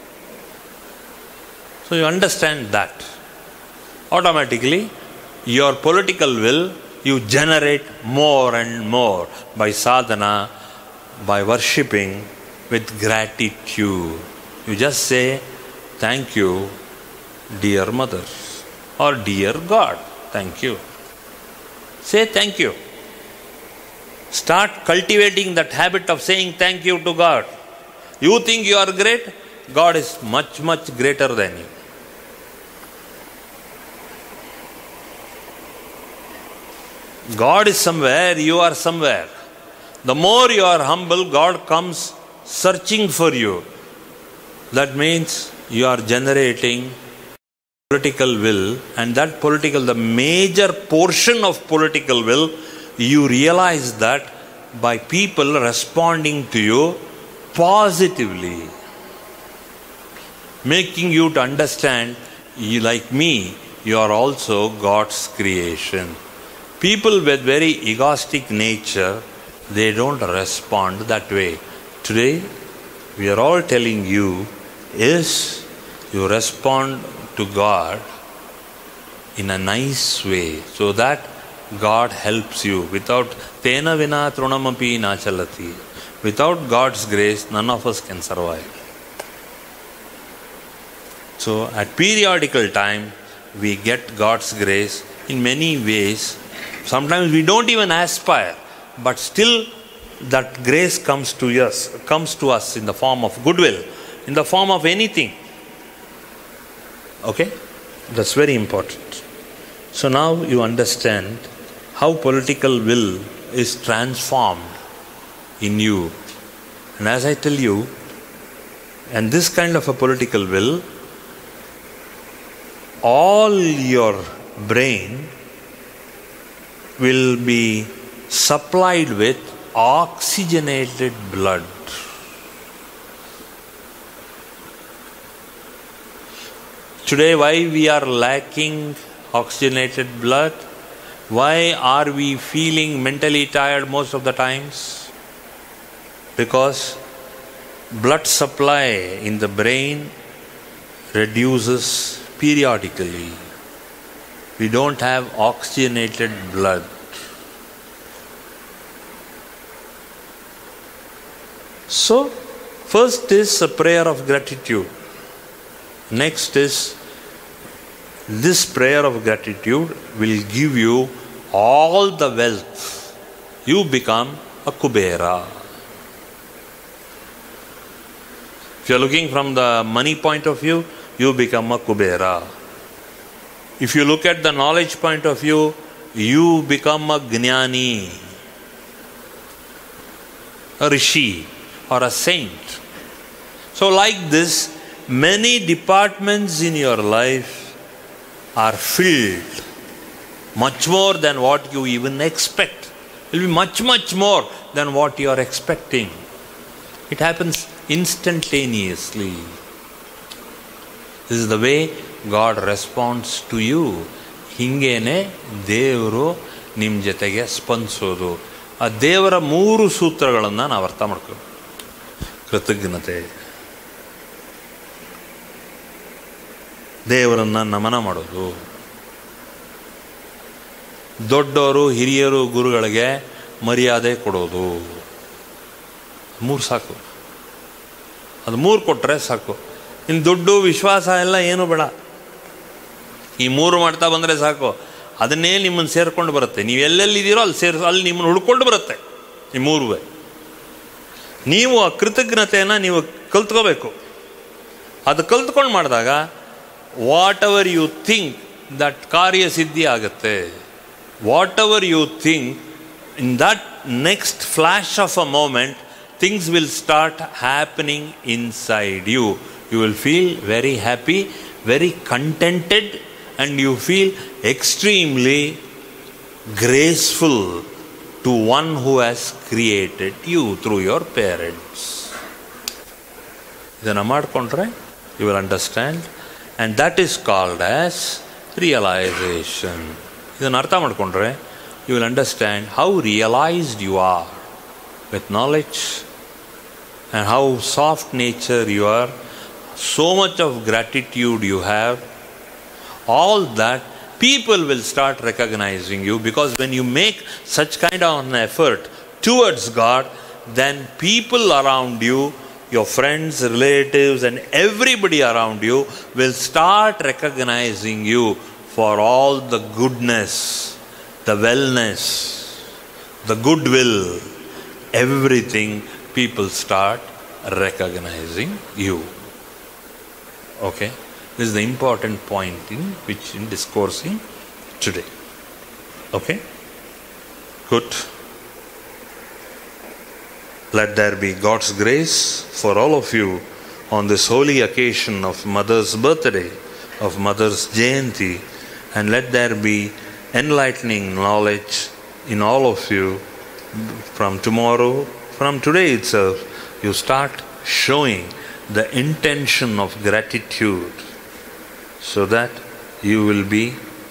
So you understand that. Automatically, your political will, you generate more and more by sadhana, by worshipping with gratitude. You just say, thank you, dear mother, or dear God, thank you. Say thank you. Start cultivating that habit of saying thank you to God. You think you are great? God is much, much greater than you. God is somewhere, you are somewhere. The more you are humble, God comes searching for you. That means you are generating political will, and that political, the major portion of political will, you realize that by people responding to you positively, making you to understand, you, like me, you are also God's creation. People with very egoistic nature, they don't respond that way. Today, we are all telling you is you respond to God in a nice way, so that God helps you. Without tena vina trunamapi na chalati. Without God's grace, none of us can survive. So at periodical time, we get God's grace in many ways. Sometimes we don't even aspire, but still that grace comes to us in the form of goodwill, in the form of anything. Okay? That's very important. So now you understand how political will is transformed in you. And as I tell you, and this kind of a political will, all your brain will be supplied with oxygenated blood. Today, why we are lacking oxygenated blood? Why are we feeling mentally tired most of the times? Because blood supply in the brain reduces periodically. We don't have oxygenated blood. So, first is a prayer of gratitude. Next is, this prayer of gratitude will give you all the wealth. You become a Kubera. If you are looking from the money point of view, you become a Kubera. If you look at the knowledge point of view, you become a Jnani, a Rishi, or a saint. So like this, many departments in your life are filled much more than what you even expect. It will be much, much more than what you are expecting. It happens instantaneously. This is the way God response to you. ಹೀಗೇನೆ ದೇವರು ನಿಮ್ಮ ಜೊತೆಗೆ ಸ್ಪಂದಿಸೋದು. ಆ ದೇವರ 3 ಸೂತ್ರಗಳನ್ನು ನಾವು ಅರ್ಥ ಮಾಡ್ತೀವಿ. ಕೃತಜ್ಞತೆ, ದೇವರನ್ನು ನಮನ ಮಾಡೋದು, ದೊಡ್ಡವರು ಹಿರಿಯರು ಗುರುಗಳಿಗೆ ಮರ್ಯಾದೆ ಕೊಡೋದು. 3 ಸಾಕು. ಅದು 3 ಕೊಟ್ಟರೆ ಸಾಕು. ಇನ್ನು ದುಡ್ಡು ವಿಶ್ವಾಸ ಎಲ್ಲ ಏನೂ ಬೇಡ. ಈ 3 ಮಾಡ್ತಾ ಬಂದರೆ ಸಾಕು. ಅದನ್ನೇ ನಿಮ್ಮನ್ನು ಸೇರಿಕೊಂಡು ಬರುತ್ತೆ. ನೀವು ಎಲ್ಲೆಲ್ಲಿದ್ದೀರೋ ಅಲ್ಲಿ ನಿಮ್ಮನ್ನು ಹುಡ್ಕೊಂಡು ಬರುತ್ತೆ. ಈ 3 ನೀವು ಆ ಕೃತಜ್ಞತೆಯನ್ನು ನೀವು ಕಲ್ತ್ಕೋಬೇಕು. ಅದು ಕಲ್ತ್ಕೊಂಡು ಮಾಡಿದಾಗ whatever you think that ಕಾರ್ಯಸಿದ್ಧಿ ಆಗುತ್ತೆ. Whatever you think in that next flash of a moment, things will start happening inside you. You will feel very happy, very contented, and you feel extremely graceful to one who has created you through your parents. Idana madkondre you will understand, and that is called as realization. Idana artha madkondre you will understand how realized you are with knowledge, and how soft nature you are, so much of gratitude you have. All that people will start recognizing you, because when you make such kind of an effort towards God, then people around you, your friends, relatives, and everybody around you will start recognizing you for all the goodness, the wellness, the goodwill, everything. People start recognizing you. Okay? This is the important point in discoursing today. Okay? Good. Let there be God's grace for all of you on this holy occasion of Mother's birthday, of Mother's Jayanthi, and let there be enlightening knowledge in all of you. From tomorrow, from today itself, you start showing the intention of gratitude, so that you will be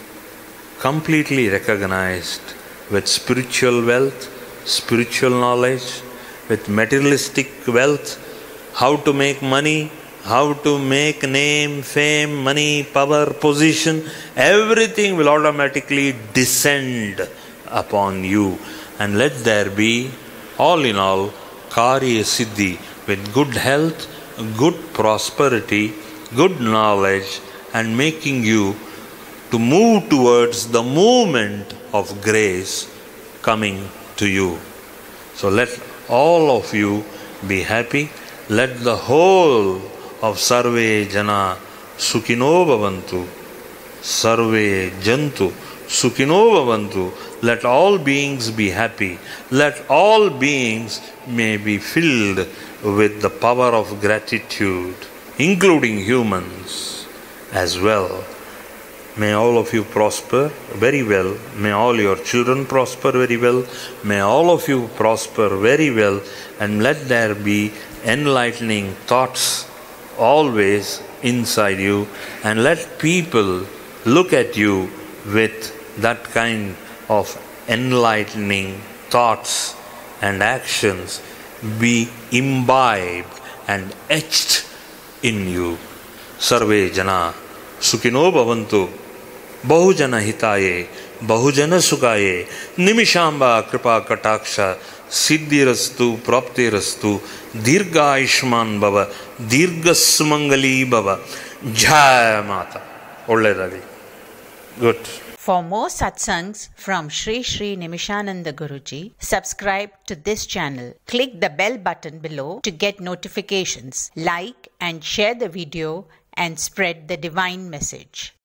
completely recognized with spiritual wealth, spiritual knowledge, with materialistic wealth, how to make money, how to make name, fame, money, power, position. Everything will automatically descend upon you, and let there be, all in all, Karya Siddhi, with good health, good prosperity, good knowledge, and making you to move towards the movement of grace coming to you. So let all of you be happy. Let the whole of Sarve Jana Sukhino Bhavantu, Sarve Jantu Sukhino Bhavantu. Let all beings be happy. Let all beings may be filled with the power of gratitude, including humans as well. May all of you prosper very well. May all your children prosper very well. May all of you prosper very well. And let there be enlightening thoughts always inside you. And let people look at you with that kind of enlightening thoughts and actions be imbibed and etched in you. Sarve Jana Sukhino Bhavantu, Bahujana Hitaye, Bahujana Sukhaye, Nimishamba Kripa Kataksha, Siddhirastu Praptirastu, Dirgha Aishman Bhava, Dirghasmangali Bhava, Jai Mata. Olledagli. Good. For more satsangs from Shri Nimishamba Guruji, subscribe to this channel. Click the bell button below to get notifications. Like and share the video and spread the divine message.